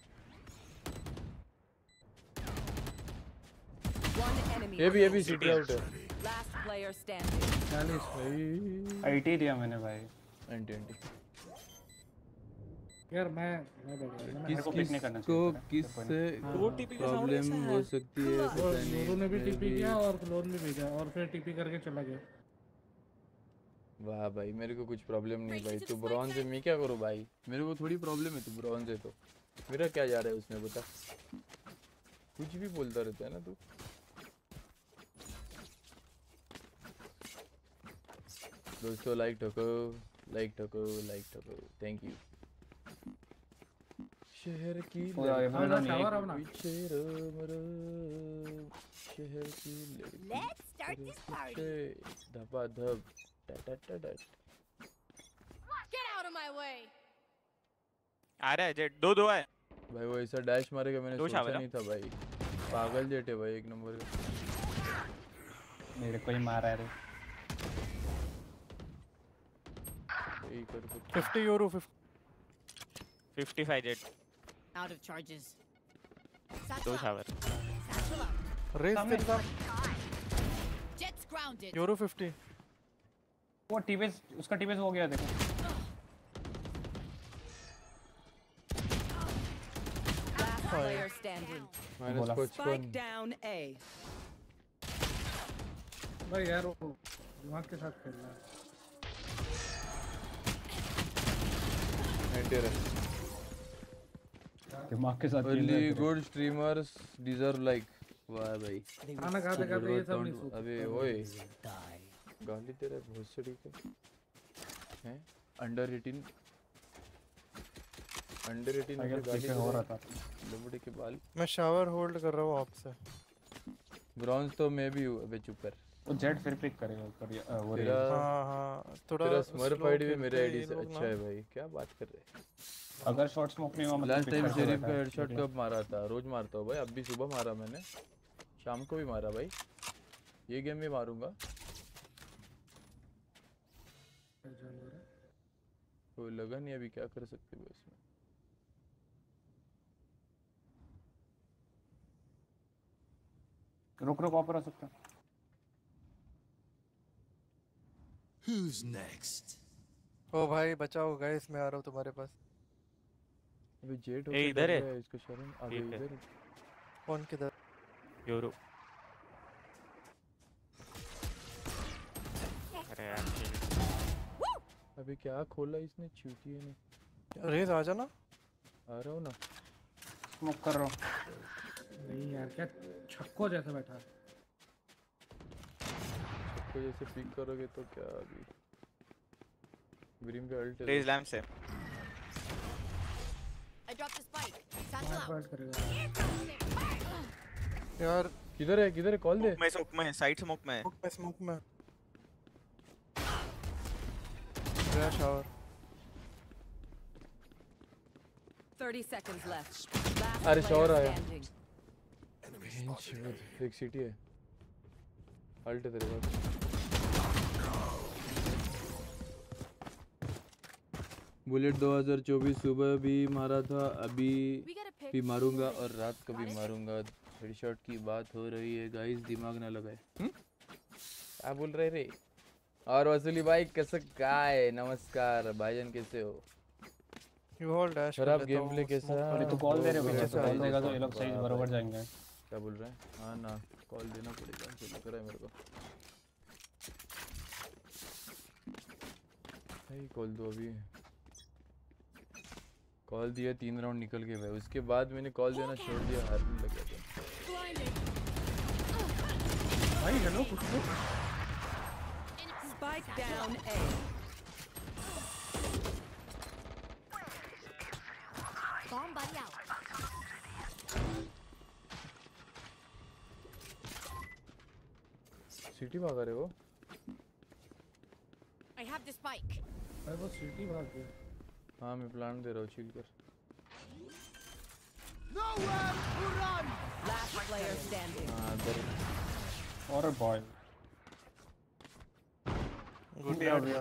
One enemy. ये भी ये भी सिटी आउट है Last player standing. चालीस भाई आईटी दिया मैंने भाई एंटी एंटी यार मैं मैं बढ़ गया ना। किस को pick नहीं करना किस को चाहिए था, किस कोई से वो टीपी का sound प्रॉब्लम ऐसा है। हो सकती है और पता नहीं नूरू ने भी मैं टीपी भी- किया और लोन भी भेजा और फिर टीपी करके चला गया वाह भाई मेरे को कुछ प्रॉब्लम नहीं भाई तू ब्रॉन्ज है मैं क्या करूं भाई मेरे को थोड़ी प्रॉब्लम है तू ब्रॉन्ज है तो मेरा क्या जा रहा है उसमें बता कुछ भी बोलता रहता है ना तू दोस्तों लाइक ठोको लाइक ठोको लाइक ठोको थैंक यू शहर की पूरा ये लड़की बना ना, shower अब ना। पीछे रोम रोम शहर की लड़की Let's start this party. पीछे धपा धप टा टा टा टा Get out of my way. आ रहा है जेट दो दो है भाई वो ऐसा डैश मारेगा मैंने दो सोचा शावर नहीं था भाई पागल जेट है भाई एक नंबर का मेरे को ही मारा है रे यही कर कुछ fifty Yoru fifty fifty five Jett Out of charges. दो Satchel out. Shower Satchel out. रेस तेरे साथ Jet's grounded. यूरो फिफ्टी वो टीबेस उसका टीबेस हो गया देखो Last player standing. माइनस बोला। Spike पचपन down A. भाई यार वो दिमाग के साथ खेल रहा है नाइंटी रन दिमाग के साथ खेल ओनली रहा है गुड स्ट्रीमर्स डिजर्व लाइक वाह भाई खाना खाते खाते ये सब नहीं सोचते अबे ओए गाली तेरा भोसड़ी का हैं अंडर एटीन अंडर एटीन अगर गाली पीछे हो रहा था लंबड़े के बाल मैं शावर होल्ड कर रहा हूँ आपसे ब्रॉन्ज तो मैं भी हूँ अबे चुप कर वो जेट फिर पिक करेगा ऊपर ये- अ, वो तेरा रेस। हाँ हाँ थोड़ा तेरा स्मर्फ slow आईडी भी मेरे खेलते हैं आईडी ये से लोग अच्छा ना। है भाई, क्या बात कर रहे हैं। अगर शॉट स्मोक नहीं हुआ मतलब लास्ट pick टाइम करके शेरिफ बैठा का है, हेडशॉट देख लो। कब मारा था? रोज मारता हूँ भाई, अब भी सुबह मारा मैंने, शाम को भी मारा भाई, ये गेम भी मारूंगा। कोई लगा नहीं अभी, क्या कर सकते हो इसमें। रुक रुक ऑपर आ सकता है। Who's next? ओ भाई बचाओ गाइस, मैं आ रहा हूँ तुम्हारे पास। अभी जेट ए, इधर है। इसको शर्म आ गई ठीक है। इधर। कौन किधर? यूरो। अरे यार chill। अभी क्या खोला इसने, चूतिए ने। रेज आ जाना। आ रहा हूँ ना। स्मोक कर रहा हूँ। नहीं यार क्या छक्को जैसा बैठा है। सबको जैसे पिक करोगे तो क्या अभी ग्रीन का अल्ट है। Raise lamp से। I dropped the spike. Satchel मार out. फाइट करेगा। यार किधर है किधर है, कॉल दे। मैं स्मोक में, साइड स्मोक में। स्मोक में स्मोक में गया shower. thirty seconds left. Last अरे, player shower आया। standing. एक सिटी है, अल्ट है तेरे पास। बुलेट दो हज़ार चौबीस सुबह भी मारा था, अभी We got a pick. भी मारूंगा और रात को भी मारूंगा। हेडशॉट की बात हो रही है गाइस, दिमाग ना लगाए। हम्म क्या बोल रहे रे। और वसूली भाई कैसे, काय नमस्कार भाईजान, कैसे हो? You hold dash. खराब गेम प्ले कैसा? अरे तो कॉल दे रहे हो बुलेट पीछे से, दो कॉल देगा तो हज़ार ये लोग सही चौबीस। बरोबर जाएंगे। क्या बोल रहे हैं? हाँ ना, कॉल देना पड़ेगा, ऐसा लग रहा है मेरे को। भाई कॉल दो अभी। कॉल दिया, तीन राउंड निकल गए भाई, उसके बाद मैंने कॉल देना छोड़ दिया, हारने लग गया था। Blinded. भाई हेलो कुछ तो। Spike down A. Bomb buddy out. CT भागा रहे हो? I have the spike. भाई वो सिटी भाग गया। हाँ मैं प्लान दे रहा हूँ, चिल कर। Last player standing. हाँ इधर। और बॉय गुड भी आ गया।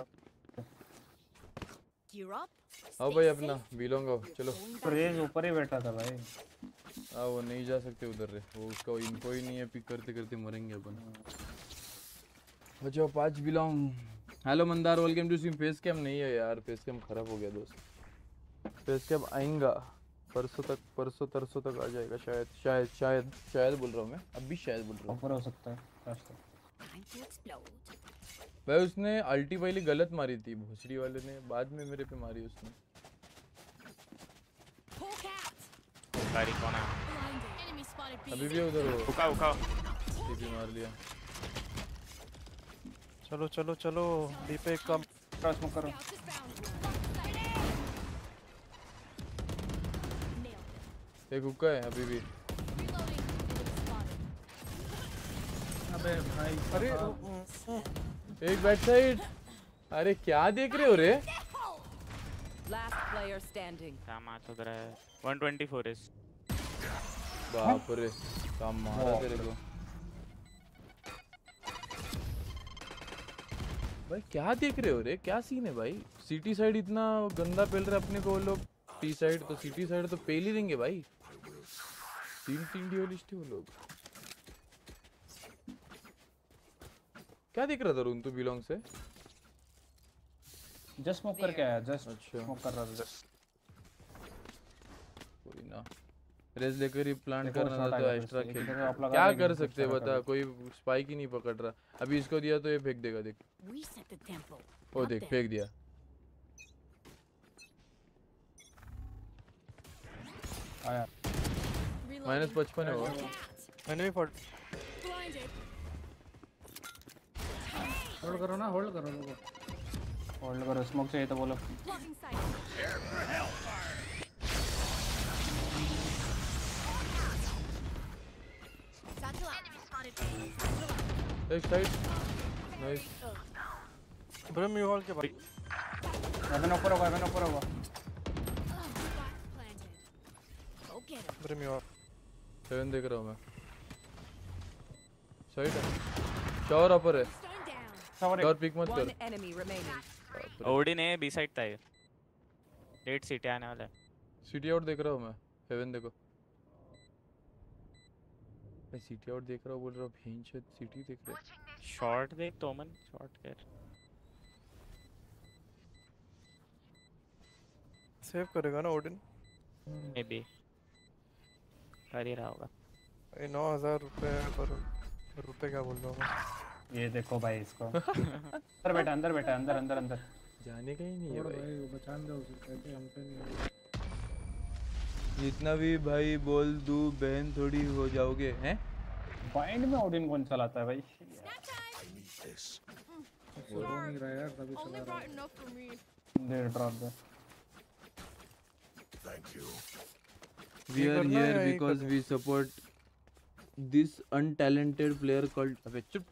Gear up. आओ भाई अपना बिलोंग आओ, चलो। रेज ऊपर ही बैठा था भाई। हाँ वो नहीं जा सकते उधर रे, वो उसका इनको ही नहीं है, पिक करते करते मरेंगे अपन। बचाओ पाँच बिलोंग। Hello Mandar, welcome to stream. Face cam नहीं है यार, फेस कैम खराब हो गया दोस्त। फेस कैम आएगा परसों तक, परसों तरसों तक आ जाएगा शायद, शायद शायद शायद बोल रहा हूँ मैं, अब भी शायद बोल रहा हूँ। ऊपर हो सकता है रास्ता। Time to explode. भाई उसने अल्टी पहले गलत मारी थी, भोसड़ी वाले ने, बाद में मेरे पे मारी उसने। Pull cat. गाड़ी कौन है? Blinded. Enemy spotted B. अभी भी उधर हो, उका उका। टीपी मार लिया। चलो चलो चलो डी पे कम। क्रॉस स्मोक करो। Scout is found. Nailed it. एक हुक्का है अभी भी। Reloading. Spotted. अबे भाई अरे साहब। ओ, ओ, ओ, एक बैक साइड। अरे क्या देख रहे हो रे? Last player standing. क्या मार उधर है? one twenty-four is। बाप रे, काम मारा तेरे को। भाई क्या देख रहे हो रे, क्या सीन है भाई? सिटी साइड इतना गंदा पेल रहे अपने को वो लोग, टी साइड तो सिटी साइड तो पेल ही देंगे भाई। तीन तीन ड्यूलिस्ट ही वो लोग। क्या देख रहा था रूम तू बिलोंग से? जस्ट स्मोक करके आया, जस्ट अच्छा। स्मोक कर रहा था जस्ट। कोई ना, रेस लेकर ही प्लान एक और करना shot था तो आएगा एक्स्ट्रा फिर से, खेल। एक जगह आप लगा क्या देंगे, कर कुछ सकते हैं करा बता, करो। कोई स्पाइक ही नहीं पकड़ रहा। अभी इसको दिया तो ये फेंक देगा, देख। We set the tempo. O Not देख them. फेंक दिया। आया। Reloading. माइनस पचपन है वो। Cat. मैंने भी फट। Blinded. होल्ड करो ना, होल्ड करो लोगों। होल्ड करो, स्मोक चाहिए तो बोलो। Blocking sight. Satchel out. Enemy spotted B. Satchel out. एक side nice Brim you hall के भाई वेपन ऊपर होगा वेपन ऊपर होगा Go get him. Brim you hall seven देख रहा हूँ मैं साइड है शॉवर अपर है Stone down. शॉवर पिक मत One कर enemy remaining. ओडिन है बी साइड था ये लेट सीटी आने वाला है सिटी आउट देख रहा हूँ मैं हेवन देखो मैं सिटी आउट देख रहा हूँ बोल रहा हूँ भेंच सिटी देख रहा है शॉर्ट देख तोमन शॉर्ट कर सेव करेगा ना ओडिन मे बी कर ही रहा होगा ये नौ हजार रुपये पर रुपये क्या बोल रहा हूँ मैं ये देखो भाई इसको अंदर बैठा अंदर बैठा अंदर अंदर अंदर जाने का ही नहीं है और भाई भाई वो बचान दो उसे कहते हम पे नहीं जितना भी भाई बोल दूं बहन थोड़ी हो जाओगे हैं बाइंड में ओडिन कौन चलाता है भाई Snap time. बोल नहीं रहा यार तभी Only चला रहा brought है enough for me. दे ड्रॉप दे we are करना है here या यही because करना we support this untalented player called अबे चुप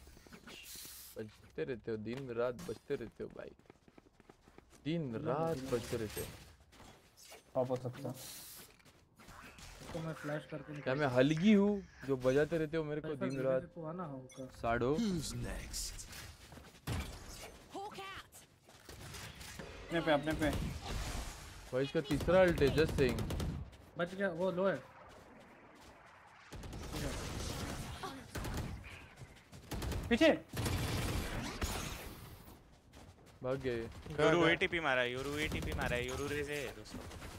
बजते रहते हो दिन रात बजते रहते हो भाई दिन रात बजते रहते हो आप हो सकता तो मैं फ्लैश करके क्या मैं हलगी हूँ जो बजाते रहते हो मेरे को निकल दिन रात तो आना होगा साड़ो Hawk out. अपने पे अपने पे भाई इसका तीसरा अल्ट है जस्ट सेइंग बच गया वो लो है पीछे भाग गया ये योरू एटीपी मारा है योरू एटीपी मारा है योरू रेज है दोस्तों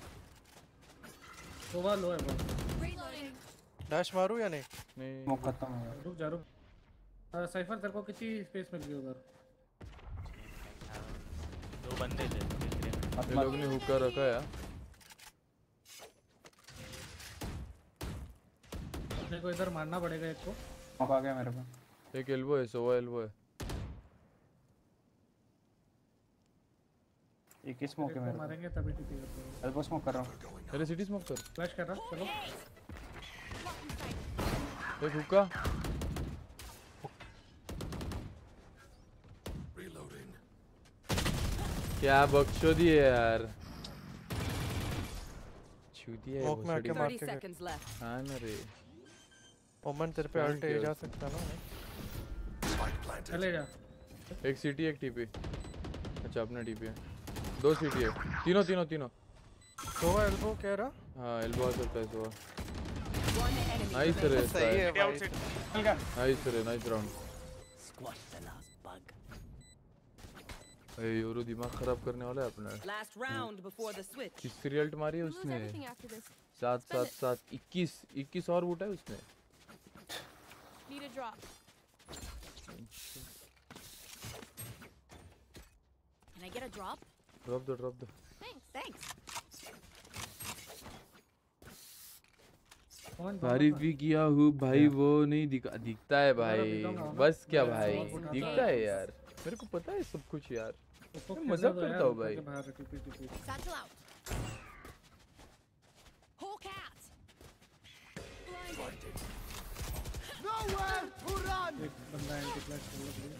तो वह लो है बहुत Reloading. डैश मारूं या नहीं नहीं स्मोक खत्म हो गया रुक जा रुक अ, साइफर तेरे को कितनी स्पेस मिल गई उधर दो बंदे थे तीसरे में। मत ये मत लोग ने हुक्का रखा है अपने को इधर मारना पड़ेगा एक को स्मोक आ गया मेरे पे एक एल्बो है सोवा एल्बो है एक ही स्मोक एक है को मेरे पे मारेंगे तभी टीपी करते हैं एल्बो स्मोक कर रहा हूं अरे सिटी स्मोक कर फ्लैश कर रहा चलो एक हुक्का क्या बख्शो दिए यार छूती है Smoke में आके भोसड़ी। मार thirty के गए। seconds left. हाँ ना रे ओमन तेरे पे Thank अल्ट you. जा सकता ना नहीं? चले जा एक सीटी एक टीपी अच्छा अपना टीपी है दो सीटी है तीनों तीनों तीनों तो एल्बो कह रहा हाँ एल्बो आ सकता है Sova One enemy nice remaining. रे सही है City out भाई city. चल गया नाइस रे nice round Squash the last bug. अरे योरो दिमाग खराब करने वाला है अपना Last round before the switch. किस रिजल्ट मारी है Lose उसने everything after this. सात सात सात इक्कीस इक्कीस और उठा है उसने Need a drop. Can I get a drop? Drop दो ड्रॉप दो Thanks. Thanks. कौन तारीफ भी किया हूँ भाई वो नहीं दिखा दिखता है भाई बस क्या भाई दिखता है यार मेरे को पता है सब कुछ यार उसको मैं मजाक करता हूँ भाई बाहर TP TP Satchel out. Hawk out. Blinded. एक बंदा एंटी फ्लैश कर लो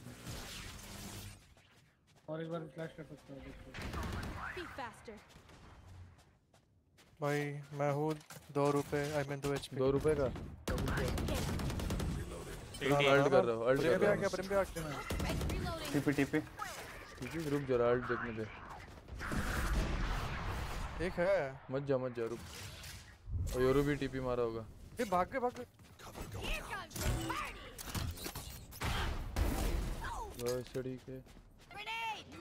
और एक बार फ्लैश कर सकता हूँ देखो Be faster. भाई मैं हूँ दो रुपए आई मीन दो एचपी दो रुपए का City अल्ट कर रहा हूँ अल्ट प्रेम कर पे आ रहा गया हूँ प्रेम पे आ गया Reloading. टीपी टीपी ठीक है रुक जरा अल्ट देखने दे एक है मत जा मत जा रुक और योरो भी टीपी मारा होगा ये भाग गए भाग गए Here comes the party. बस ठीक है Grenade.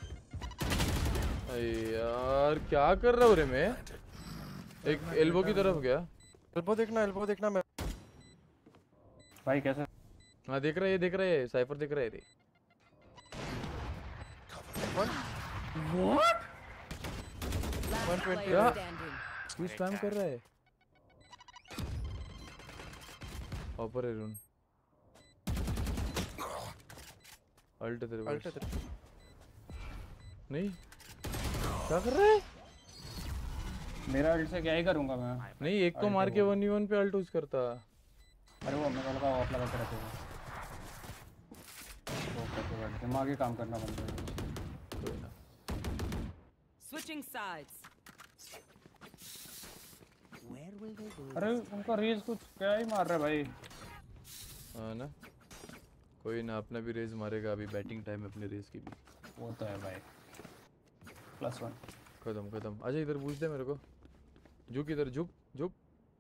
अरे यार क्या कर रहा हूँ रे मैं एक एल्बो की तरफ गया एल्बो देखना एल्बो देखना मैं भाई कैसे हाँ देख रहा है ये देख रहा है साइफर देख रहा है रे Last player Yeah. standing. तू स्पैम कर रहा है ऑपर है रून अल्ट तेरे अल्ट पास तेरे नहीं क्या कर रहा है मेरा अल्ट से क्या ही करूंगा मैं नहीं एक को मार के वन वन पे अल्ट यूज करता अरे वो मैं लगा ऑफ लगा के रखेगा ओके तो बैठ दिमाग ही काम करना बंद कर दिया। कोई ना। Switching sides. Where will they go? अरे उनका रेस कुछ क्या ही मार रहा है भाई। हाँ ना, कोई ना, अपना भी रेस मारेगा। अभी बैटिंग टाइम है अपने रेस की भी। वो तो है भाई। Plus one. खत्म खत्म। आजा इधर पूछ दे मेरे को। झुक इधर, झुक झुक।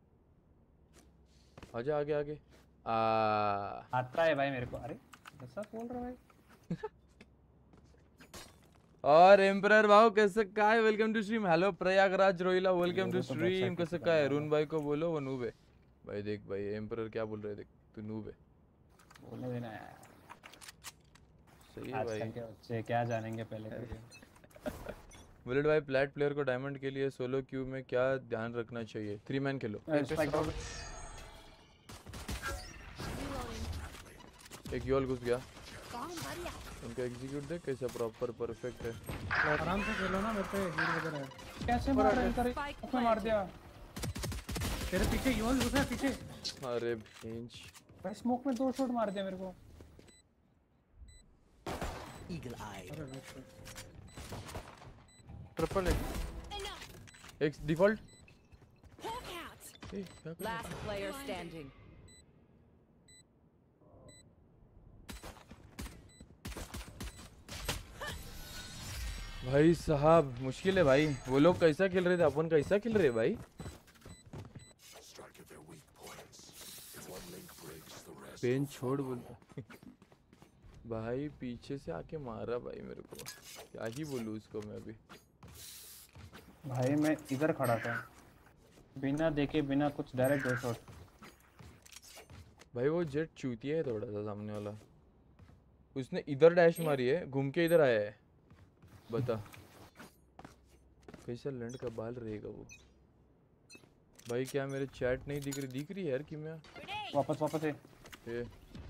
आजा आगे आगे। आ आता है भाई मेरे को। अरे ऐसा बोल रहा है भाई। और एम्परर भाव कैसे का है? Welcome to stream. Hello Prayagraj Rohila, welcome to मेरे को तो स्ट्रीम। बैक कैसे साइड का है? करना अरुण भाई को बोलो वो नूब है। भाई देख भाई एम्परर क्या बोल रहे, देख तू नूब है। बोलने देना यार। सही है आजकल भाई। के बच्चे क्या जानेंगे पहले के। बुलेट भाई, प्लेट प्लेयर को डायमंड के लिए सोलो क्यू में क्या ध्यान रखना चाहिए? थ्री मैन खेलो। Strike out. एक योल घुस गया। Bomb buddy out. उनका एग्जीक्यूट देख कैसा प्रॉपर परफेक्ट है। आराम से खेलो ना, मेरे पे हील वगैरह है। कैसे मार रहा है इधर? Spike उसने मार दिया। तेरे पीछे यूल घुसा है पीछे। अरे बेंच। भाई स्मोक में दो शॉट मार दिया मेरे को। Eagle eye. अरे वेट। ट्रिपल है। Enough. एक डिफॉल्ट। Hawk out. ए क्या कर Last player standing. भाई साहब मुश्किल है भाई। वो लोग कैसा खेल रहे थे, अपन कैसा खेल रहे भाई। पेन छोड़ बोलता भाई, पीछे से आके मारा भाई मेरे को। क्या ही बोलूं उसको मैं अभी। भाई मैं इधर खड़ा था, बिना देखे बिना कुछ डायरेक्ट दो शॉट। भाई वो जेट चूतिया है थोड़ा सा सामने वाला। उसने इधर डैश मारी है, घूम के इधर आया है। बता कैसा लैंड का बाल रहेगा वो। भाई क्या मेरे चैट नहीं दिख रही? दिख रही है यार कि मैं Grenade. वापस वापस है। ये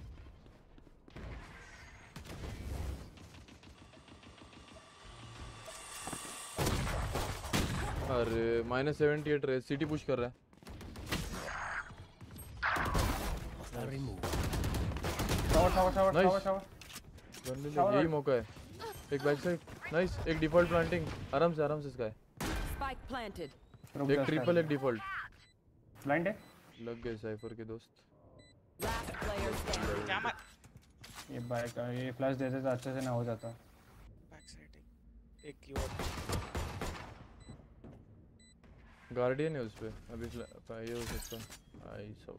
अरे माइनस सेवेंटी एट रहे। सिटी पुश कर रहा है। Shower shower shower Nice. Shower shower. Gun ले ले, Shower यही out. मौका है। एक बैक साइड नाइस। एक डिफॉल्ट प्लांटिंग। आराम से आराम से इसका है। Spike planted. रुक एक जा, ट्रिपल एक डिफॉल्ट। ब्लाइंड है। लग गए साइफर के दोस्त। Last player standing. क्या मार ये बाइक ये फ्लैश दे देता अच्छे से ना हो जाता। बैक साइड एक की और गार्डियन है उस पे अभी। फ्ला- ये हो सकता आई सो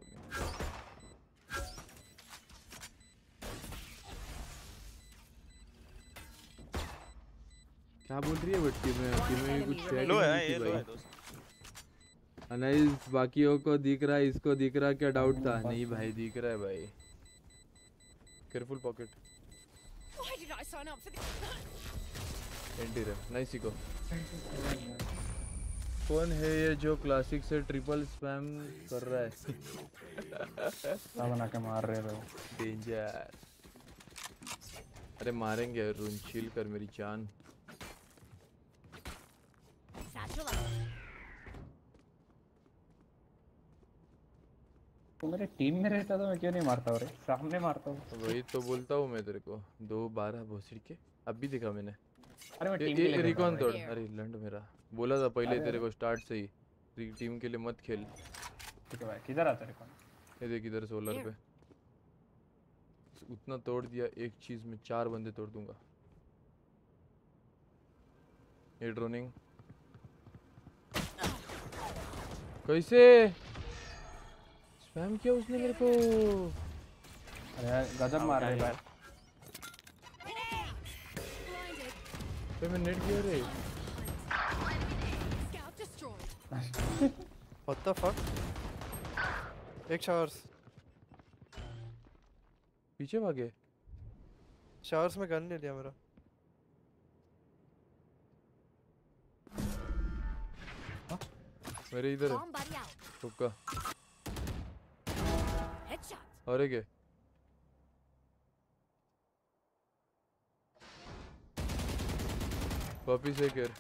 क्या बोल रही है बट्टी में? कि मैं कुछ कह लो नहीं है, रही ये थी लो है भाई। दोस्त। अनाइस बाकियों को दिख रहा है, इसको दिख रहा, क्या डाउट था? नहीं भाई दिख रहा है भाई। Careful pocket. Why did I sign up for this? Anti रे नाइस को। कौन है ये जो क्लासिक से ट्रिपल स्पैम कर रहा है? क्या बना के मार रहे हो? डेंजर। अरे मारेंगे अरुण, चिल कर मेरी जान। Satchel out. तो मेरे टीम में रहता तो मैं क्यों नहीं मारता? और सामने मारता हूँ। वही तो बोलता हूँ मैं तेरे को। दो बारह भोसड़ी के अब भी दिखा मैंने। अरे मैं ये टीम के ये लिए रिकॉन खेल तोड़। अरे लंड मेरा बोला था पहले अरे तेरे को स्टार्ट से ही, री- टीम के लिए मत खेल। रहा हूँ। ठीक है भाई, किधर आता है रिकॉन? ये देख इधर सोलर पे उतना तोड़ दिया, एक चीज में चार बंदे तोड़ दूंगा। ये ड्रोनिंग कैसे स्पैम किया उसने मेरे को? अरे यार गजब मार रहे भाई। पे मैं नेट किया रे। Scout destroyed. What the fuck? एक शावर्स पीछे भागे। शावर्स में गन ले लिया मेरा। मेरे इधर है Bomb buddy out. तुक्का। Headshot. और एक है। वापिस एक है।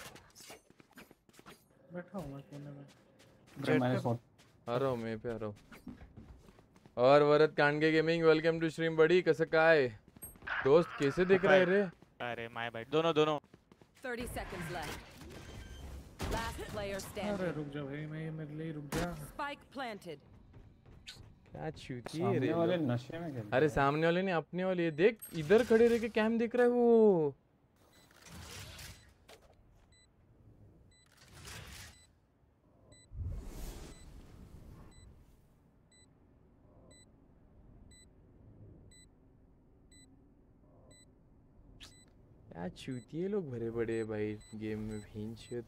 बैठा हूँ मैं कोने में। ब्रो मैंने सोच आ रहा हूँ मैं पे आ रहा हूँ। और Varad Kandge gaming welcome to stream बड़ी। कसं काय? दोस्त कैसे देख रहा है रे? अरे माय बैड दोनों दोनों thirty seconds left. Last player अरे standing. रुक जा भाई, मैं मेरे लिए रुक जा। Spike planted. क्या चूती है रे सामने वाले लोग। नशे में खेल अरे सामने वाले ने अपने वाले, ये देख इधर खड़े रह के कैम देख रहा है वो। क्या चूतिए लोग भरे पड़े हैं भाई गेम में भींचत।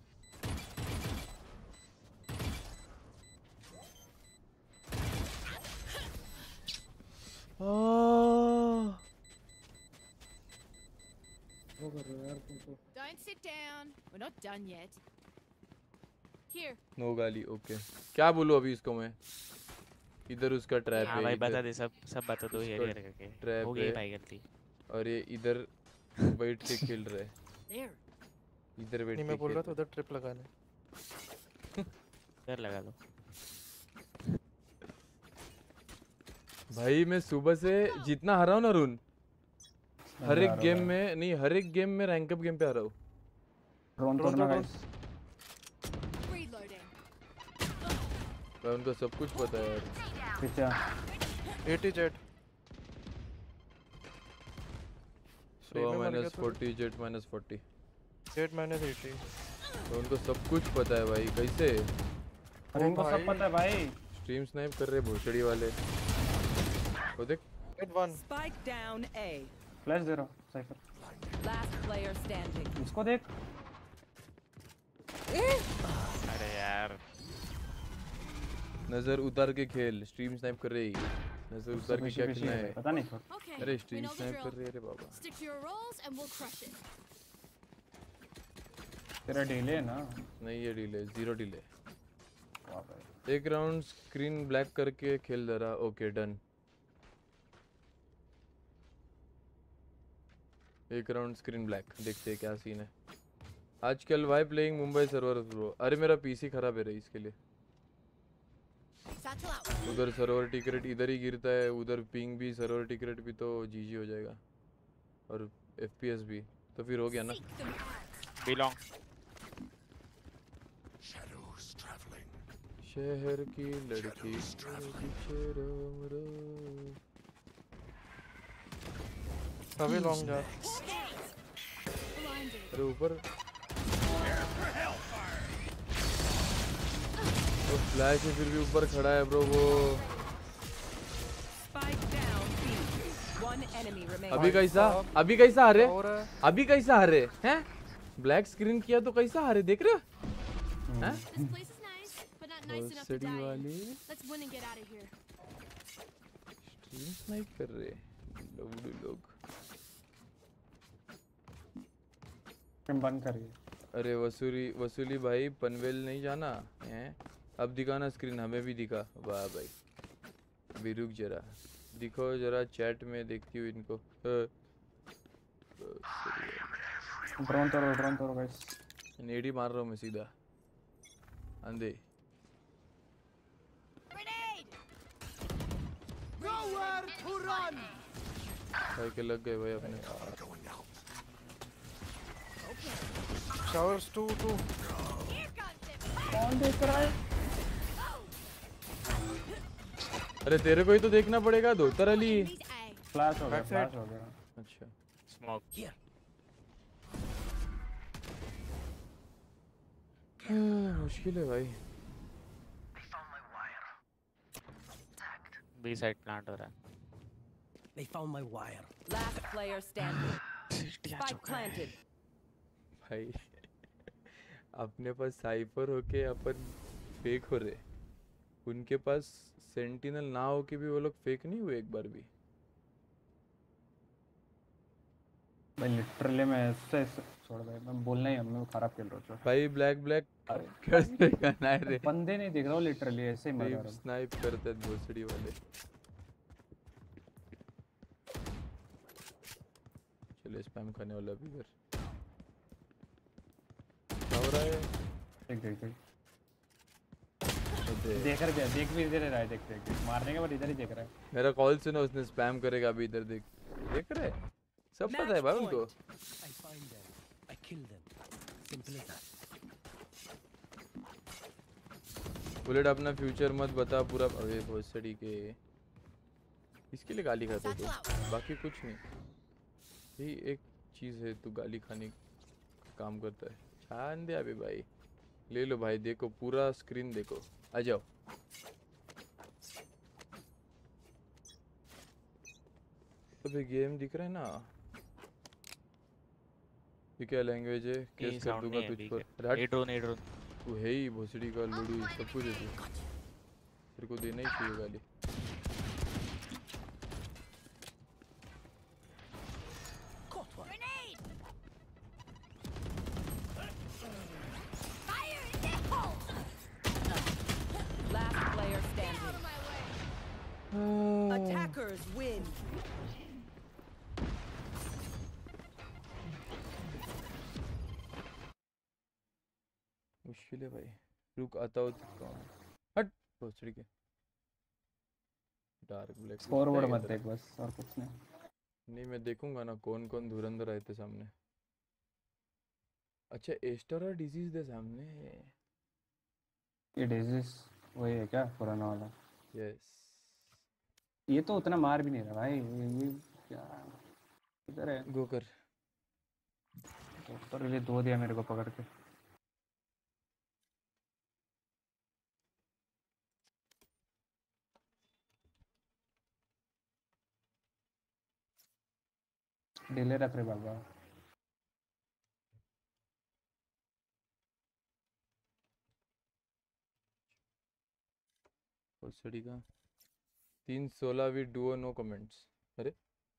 वो कर रहे हो यार तुम तो। Don't sit down. We're not done yet. Here. No गाली ओके। क्या बोलूं अभी इसको मैं? इधर उसका ट्रैप हाँ है, भाई इधर बता दे सब सब बता दो यार उसका यार करके ट्रैप हो गई है। भाई गलती और ये इधर बैठ के खेल रहा है। There. इधर बैठ नहीं के मैं बोल खेल रहा था रहा उधर ट्रिप लगाने। डर लगा लो है। भाई मैं सुबह से जितना हारा हूँ ना अरुण, हर एक गेम में नहीं, हर एक गेम में रैंक अप गेम पे हारा हूँ। ड्रोन ड्रोन तोड़ना ड्रोन गाइस। Reloading. भाई उनको सब कुछ पता है यार। पीछे एटी जेट। सो में मर गया माइनस तो। Forty Jett minus forty. Jett minus eighty. तो उनको सब कुछ पता है भाई। कैसे अरे इनको सब पता है भाई। स्ट्रीम स्नाइप कर रहे भोसड़ी वाले। वो देख Jett one. Spike down A. Flash दे रहा हूं साइफर। Last player standing. इसको देख। अरे यार नजर उतार के खेल, स्ट्रीम स्नाइप कर रही। नजर उतार के क्या खेलना है? पता नहीं छोड़। Okay. अरे we stream know the snipe कर drill. रही है रे बाबा। Stick to your roles and we'll crush it. तेरा डिले है ना। नहीं ये डिले, जीरो डिले। वाह भाई। एक राउंड स्क्रीन ब्लैक करके खेल जरा। Okay done. एक राउंड स्क्रीन ब्लैक, देखते हैं क्या सीन है। आजकल why playing Mumbai server bro. अरे मेरा पीसी खराब है रे इसके लिए। Satchel out. उधर सर्वर टिकट इधर ही गिरता है, उधर पिंग भी, सर्वर टिकट भी, तो जीजी हो जाएगा। और एफपीएस भी, तो फिर हो गया ना। Seek them out. बिलोंग शहर की लड़की मेरे पीछे रोम रोम। सभी लॉन्ग जा। Blinded. अरे ऊपर वो फ्लैश है फिर भी ऊपर खड़ा है ब्रो वो। Spike down B. One enemy remaining. अभी कैसा अभी कैसा हारे और अभी कैसा हारे हैं? ब्लैक स्क्रीन किया तो कैसा हारे देख रहे हो? हैं? This place is nice, but not nice enough to भोसड़ी die in. वाले Let's win and get out of here. Stream snipe कर रहे लोग लोग। फिल्म बंद करिए। अरे वसूली वसूली भाई पनवेल नहीं जाना हैं? अब दिखाना स्क्रीन, हमें भी दिखा। वाह भाई अभी रुक जरा, दिखो जरा चैट में, देखती हूँ इनको। ड्रोन तोड़ो ड्रोन तोड़ो गाइस। नेडी मार रहा हूँ मैं सीधा अंधे। Grenade! भाई के लग गए भाई अपने। Showers two two. Here comes it. कौन देख रहा है? अरे तेरे को ही तो देखना पड़ेगा धोतर अली। Enemies A. फ्लैश हो गया Backside. फ्लैश हो गया। अच्छा स्मोक मुश्किल है भाई। बी साइड प्लांट हो रहा है They found my wire. Last player standing. Spike planted. भाई अपने पास साइफर होके अपन फेक हो रहे, उनके पास सेंटिनल ना होके भी वो लोग फेक नहीं हुए एक बार भी। भाई लिटरली मैं ऐसे ऐसे छोड़ भाई, मैं बोलना ही मैं खराब खेल रहा हूँ। भाई ब्लैक ब्लैक अरे कैसे करना है रे? बंदे नहीं दिख रहा हूँ लिटरली, ऐसे ही मर रहा हूँ। स्नाइप करते हैं भोसड़ी वाले। चलो स्पैम करने वाला भी इधर क्या हो रहा है? देख देख देख अबे, देख कर गया, देख भी इधर ही रहा है, देख देख देख। मारने के बाद इधर ही देख रहा है। मेरा कॉल सुनो, उसने स्पैम करेगा अभी इधर। देख देख रहे सब पता है Match भाई उनको। point. I find them. I kill them. Simple as that. Bullet अपना फ्यूचर मत बता पूरा। अबे भोसड़ी के, इसके लिए गाली खाता तू, बाकी कुछ नहीं। यही एक चीज़ है, तू गाली खाने का काम करता है। छान दे अबे भाई, ले लो भाई, देखो पूरा स्क्रीन देखो, आ जाओ। अबे गेम दिख रहा है ना, ये क्या लैंग्वेज है, केस कर दूंगा तुझ पर। राट, ए ड्रोन ए ड्रोन तू है ही भोसड़ी का लूडू, सब कुछ है तू, तेरे को देना ही चाहिए गाली। Last player standing. Attackers win. मुश्किल है भाई, रुक आता हो तो कौन हट भोसड़ी के। डार्क ब्लैक फॉरवर्ड मत देख बस, और कुछ नहीं। नहीं मैं देखूंगा ना कौन कौन धुरंधर आए थे सामने। अच्छा एस्टर और डिजीज दे सामने। ये डिजीज वही है क्या, पुराना वाला? यस। ये तो उतना मार भी नहीं रहा भाई, ये, ये क्या इधर है। गो कर। ऊपर ये दो दिया मेरे को पकड़ के। डिले रख रहे बाबा। भोसड़ी का तीन सोलह वी डुओ नो कमेंट्स। अरे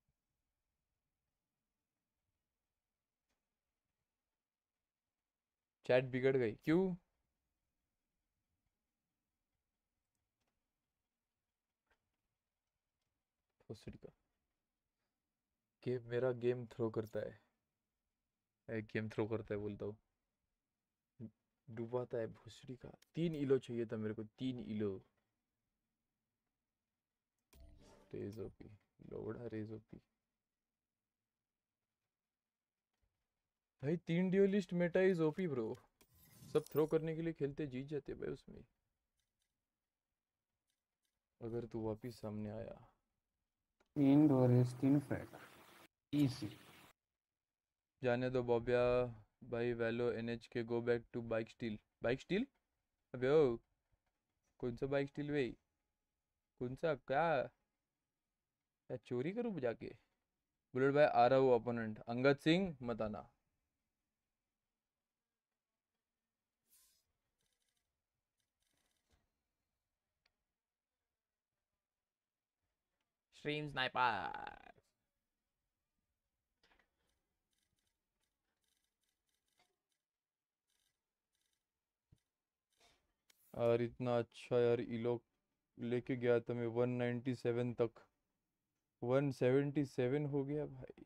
चैट बिगड़ गई क्यों? भोसड़ी का गेम, मेरा गेम थ्रो करता है, ए, गेम थ्रो करता है बोलता हूँ, डुबाता है भोसड़ी का। तीन इलो चाहिए था मेरे को, तीन इलो। रेज ओपी, लोड़ा रेज ओपी भाई। तीन duelist meta is OP bro, सब थ्रो करने के लिए खेलते, जीत जाते भाई उसमें, अगर तू वापिस सामने आया। तीन डोरेस तीन फ्रैग इजी। जाने दो बॉबिया भाई, वैलो एनएच के go back to bike steal. Bike steal? अबे ओ कौन सा बाइक स्टील भाई, कौन सा, क्या क्या चोरी करूँ जाके? बुलेट भाई आ रहा हूँ ओपोनेंट, अंगद सिंह मत आना। Stream sniper. और इतना अच्छा यार इलो लेके गया था मैं, वन नाइन्टी सेवन तक, वन सेवेंटी सेवन हो गया भाई।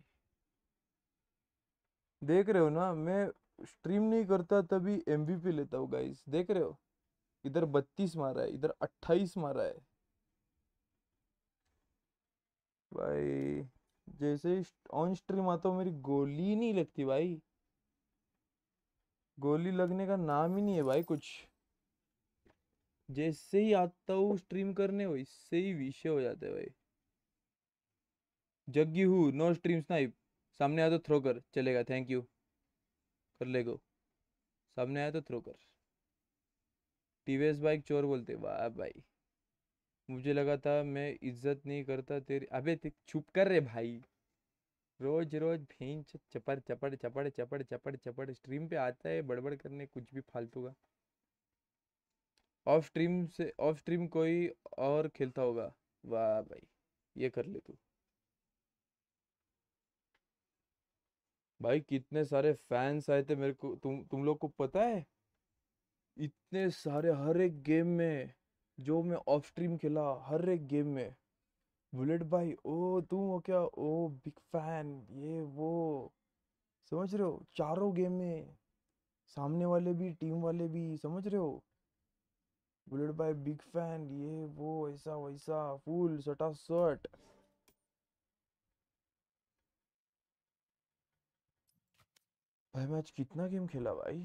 देख रहे हो ना, मैं स्ट्रीम नहीं करता तभी एमवीपी लेता हूँ गाइस, देख रहे हो, इधर बत्तीस मारा है, इधर अट्ठाईस मारा है भाई। जैसे ही ऑन स्ट्रीम आता हूँ मेरी गोली ही नहीं लगती भाई, गोली लगने का नाम ही नहीं है भाई कुछ। जैसे ही आता हूँ स्ट्रीम करने वैसे ही विषय हो जाते हैं भाई। जग्गी हूँ, नो स्ट्रीम स्नाइप। सामने आया तो थ्रो कर, चलेगा, थैंक यू, कर ले गो। सामने आया तो थ्रो कर। टीवीएस बाइक चोर बोलते, वाह भाई, मुझे लगा था मैं इज्जत नहीं करता तेरी। अबे चुप कर रे भाई, रोज रोज भें चपड़ चपड़ चपड़ चपड़ चपड़ चपड़ स्ट्रीम पे आता है बड़बड़ करने कुछ भी फालतू का। ऑफ स्ट्रीम से, ऑफ स्ट्रीम कोई और खेलता होगा, वाह भाई, ये कर ले तू भाई। कितने सारे फैंस आए थे मेरे को, तुम तुम लोग को पता है, इतने सारे, हर एक गेम में जो मैं ऑफ स्ट्रीम खेला, हर एक गेम में बुलेट भाई, ओ तुम हो क्या, ओ बिग फैन, ये वो, समझ रहे हो, चारों गेम में, सामने वाले भी टीम वाले भी, समझ रहे हो, बुलेट भाई बिग फैन, ये वो, ऐसा वैसा, फुल सटा शर्ट। भाई मैं आज कितना गेम खेला भाई?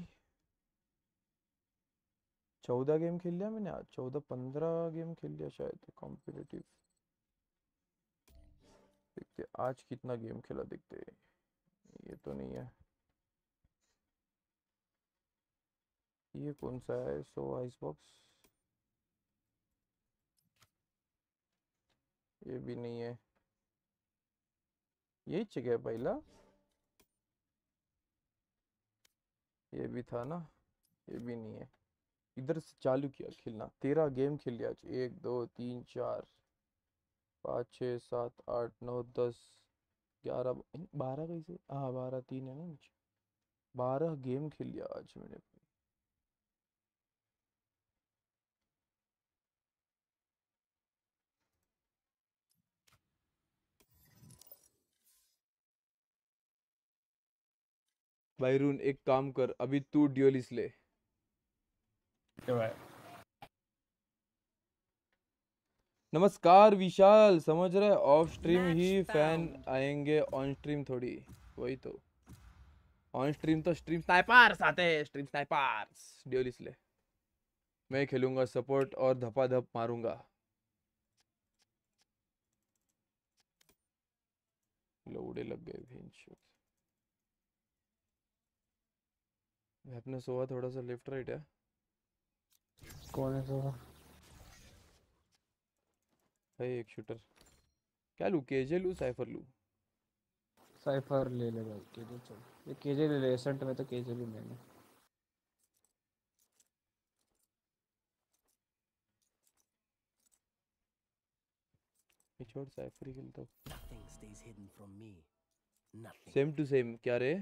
चौदह गेम खेल लिया मैंने आज, चौदह पंद्रह गेम खेल लिया शायद कॉम्पिटिटिव। देखते आज कितना गेम खेला, देखते। ये तो नहीं है, ये कौन सा है? सो आइस बॉक्स, ये भी नहीं है। यही जगह है पहला, ये भी था ना, ये भी नहीं है। इधर से चालू किया खेलना, तेरह गेम खेल लिया आज। एक दो तीन चार पाँच छः सात आठ नौ दस ग्यारह बारह, कैसे? हाँ बारह, तीन है ना नीचे। बारह गेम खेल लिया आज मैंने। भाईरून एक काम कर, अभी तू ड्यूलिस ले। भाई नमस्कार विशाल, समझ रहे ऑफ स्ट्रीम Match ही फैन found. आएंगे, ऑन स्ट्रीम थोड़ी। वही तो, ऑन स्ट्रीम तो स्ट्रीम स्नाइपर्स आते हैं, स्ट्रीम स्नाइपर्स। ड्यूलिस ले, मैं खेलूंगा सपोर्ट और धपाधप मारूंगा। लोड़े लग गए भेंचोद। अपने सोवा थोड़ा सा लेफ्ट राइट है। कौन है तो? है एक शूटर। क्या लूं, केजे लूं साइफर लूं? साइफर ले ले भाई, केजे चल। ये केजे ले ले, एसेंट में तो केजे भी लेंगे। ये छोड़, साइफर ही खेलता हूं। Nothing stays hidden from me. Nothing. Same to same. क्या रे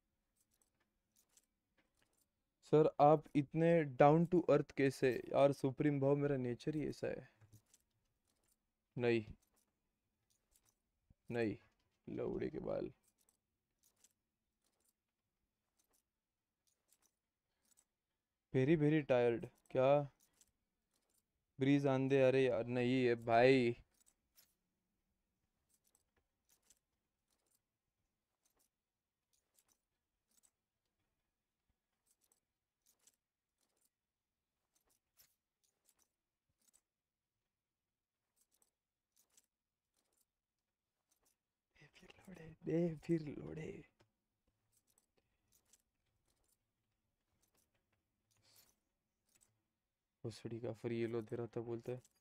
सर, आप इतने डाउन टू अर्थ कैसे? यार सुप्रीम भाव, मेरा नेचर ही ऐसा है। नहीं नहीं, लौड़े के बाल। Very very tired. क्या ब्रीज आंदे? अरे यार नहीं है भाई। दे फिर लोड़े। भोसड़ी का फ्री लो दे रहा था बोलते हैं।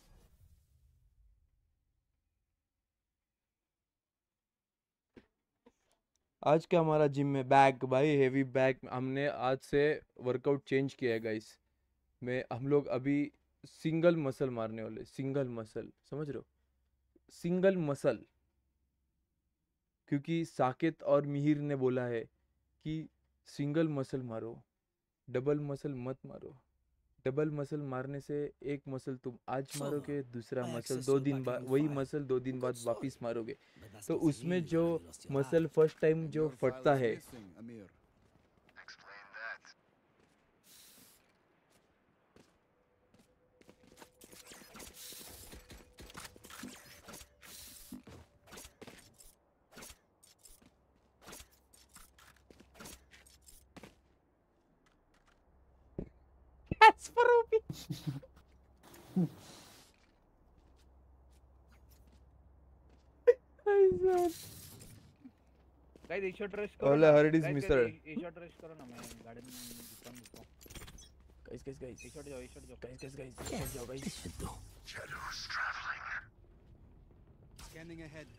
आज क्या हमारा जिम में बैग भाई, हेवी बैग। हमने आज से वर्कआउट चेंज किया है गाइस। मैं हम लोग अभी सिंगल मसल मारने वाले। सिंगल मसल, समझ रहे हो? Single muscle. क्योंकि साकेत और मिहिर ने बोला है कि सिंगल मसल मारो, डबल मसल मत मारो। डबल मसल मारने से एक मसल तुम आज मारोगे, दूसरा मसल दो दिन बाद, वही मसल दो दिन बाद वापिस मारोगे। तो उसमें जो मसल फर्स्ट टाइम जो फटता है, गाइस एक शॉट रश करो। ओले हर्ड इज मिस्टर। एक शॉट रश करो ना, मैं गार्डन में दुकान में हूं। गाइस गाइस गाइस एक शॉट जाओ, एक शॉट जाओ। गाइस गाइस गाइस एक शॉट जाओ guys. Shadows traveling. Scanning ahead.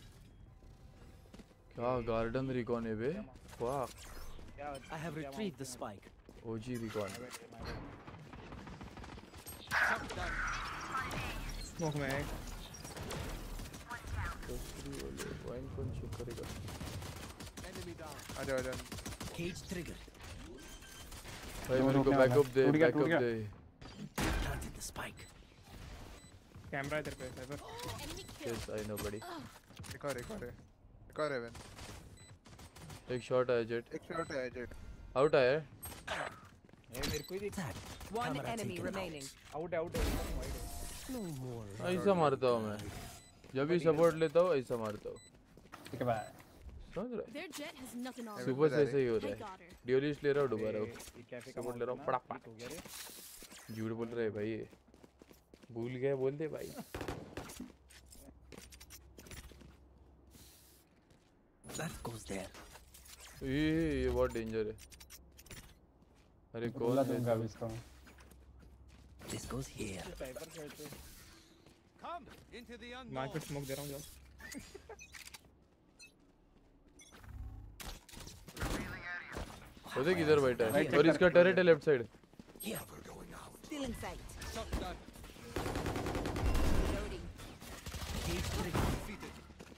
क्या गार्डन रिकॉन है बे? वाह, I have retrieved the spike. OG recon. Smoke में एक वाइन कौन शूट करेगा? Enemy down. आजा आजा। Cage trigger. भाई मेरे को बैकअप दे, टूट गया, बैकअप टूट गया। दे। Planted the spike. कैमरा इधर पे Cypher. Enemy kill. Yes I know बड़ी। एक और एक और है, एक और है वन। एक शॉट आया जेट। एक शॉट है जेट। आउट आया है। ए मेरे को ही देख। One Camera enemy taken out. remaining. Out out है, वाइड है। No more. ऐसा मारता हूँ मैं, जब भी सपोर्ट लेता हूँ ऐसा मारता हूँ। ठीक है भाई। समझ रहा है? Their jet has nothing on. सुबह से ऐसे ही हो I रहा got है her. ड्यूलिस्ट ले रहा हूँ दोबारा ये कैफे का सपोर्ट ले रहा हूँ माउंट बड़ा ना पाट हो गया रे। झूठ बोल रहे हैं भाई ये। भूल गया बोल दे भाई। That goes there. ये ये बहुत डेंजर है। अरे कौन बोला है दूंगा तो? इसको। This goes here. स्नाइपर खेलते Come into the unknown. Market smoke दे रहा हूँ जाओ। वो देख इधर बैठा है Right और click इसका करके टर्रेट है left side. Here we're going out. Still in sight. Shot done. Loading. Cage trigger. Defeated.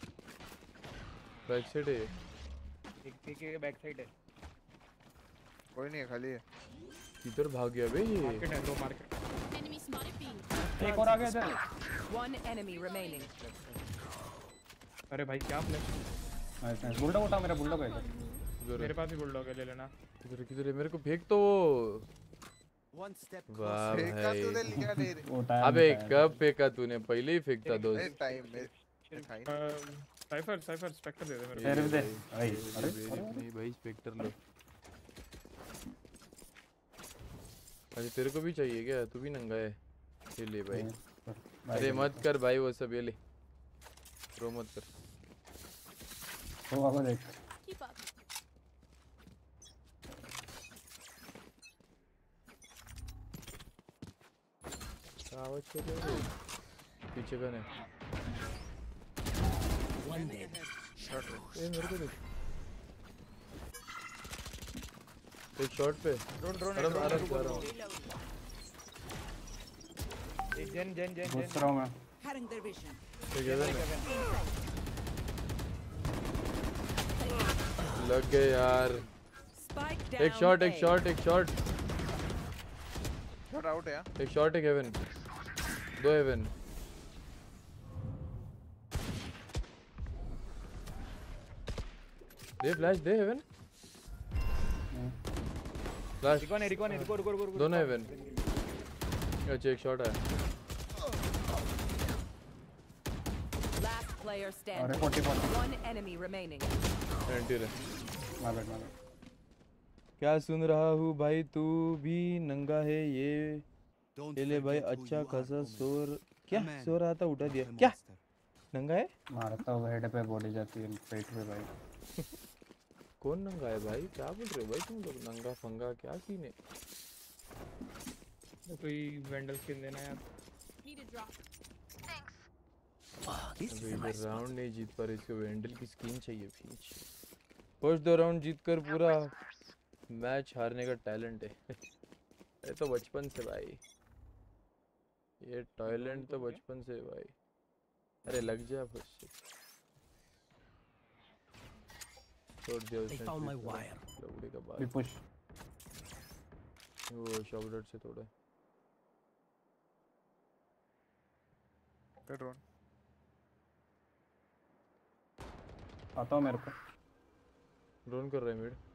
Back side है ये। एक पी के बैक साइड है। कोई नहीं है खाली है। किधर भाग गया बे ये? मार्केट है दो मार्केट। Enemy spotted B. एक और आ गया इधर। One enemy remaining. अरे भाई क्या फ्लैश। नाइस नाइस बुलडॉग उठा मेरा बुलडॉग है इधर। इधर मेरे पास भी बुलडॉग है ले लेना। किधर किधर है मेरे को फेंक तो। One step वाह closer. फेंका तूने भाई। लिया नहीं रे। उठाया अबे नहीं, उठाया कब फेंका तूने पहले ही फेंकता ए दोस्त। टाइम में खाई साइफर साइफर स्पेक्टर दे दे मेरे तेरे भी दे। भाई, भाई, ये अरे, मेरी अरे, नहीं भाई स्पेक्टर लो। अच्छा तेरे को भी चाहिए क्या? तू भी नंगा है? ये ले भाई। भाई, अरे मत कर भाई वो सब ये ले। रो मत कर। तो आगे देख। Keep up. आवाज कर रहे हो? पीछे कौन है? One dead. ए मेरे को देख। एक शॉट पे। ड्रोन ड्रोन अरे अरे अरे एक जन जन जन घुस जन रहा हूँ मैं। Cutting their vision. एक इधर है। लग गए यार। Spike down. एक शॉट एक A. शॉट एक शॉट शॉट आउट है। एक शॉट एक हेवन दो हेवन। दे फ्लैश दे हेवन फ्लैश रिकॉन है रिकॉन है रुको रुको रुको दोनों हेवन। अच्छा एक शॉट है। Last player अरे standing. Forty forty. One enemy remaining. एंटी रे मार बैठ मार बैठ। क्या सुन रहा हूँ भाई तू भी नंगा है ये Don't ये ले भाई forget who अच्छा you are, खासा woman. शोर क्या A man सो रहा था उठा दिया is a क्या monster. नंगा है? मारता हूँ हेड पे बॉडी जाती है पेट पे भाई। कौन नंगा है भाई? क्या बोल रहे हो भाई तुम लोग? नंगा फंगा क्या सीन है? कोई वेंडल स्किन देना यार। Need a drop. Wow, this अबे is a इधर nice राउंड spot. नहीं जीत पा रहे इसको वेंडल की स्किन चाहिए फीच। फर्स्ट दो राउंड जीत कर पूरा मैच हारने का टैलेंट है। ये तो बचपन से भाई। ये टैलेंट तो बचपन से है भाई। अरे लग जा फर्स्ट छोड़ दिया They उसने found my फिर wire. लौड़े का भी बाल पुश। वो शॉट से थोड़ा ड्रोन आता हूँ मेरे को। ड्रोन कर रहे हैं मिड।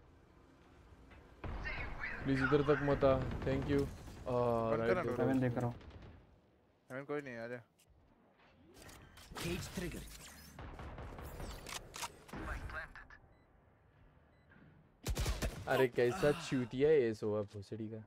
प्लीज इधर तक मत आ। Thank you. करा राइट drone? सेवन देख रहा हूँ। हमें कोई नहीं आ जा। Cage trigger. अरे कैसा चूतिया है ये सोआ भोसड़ी का।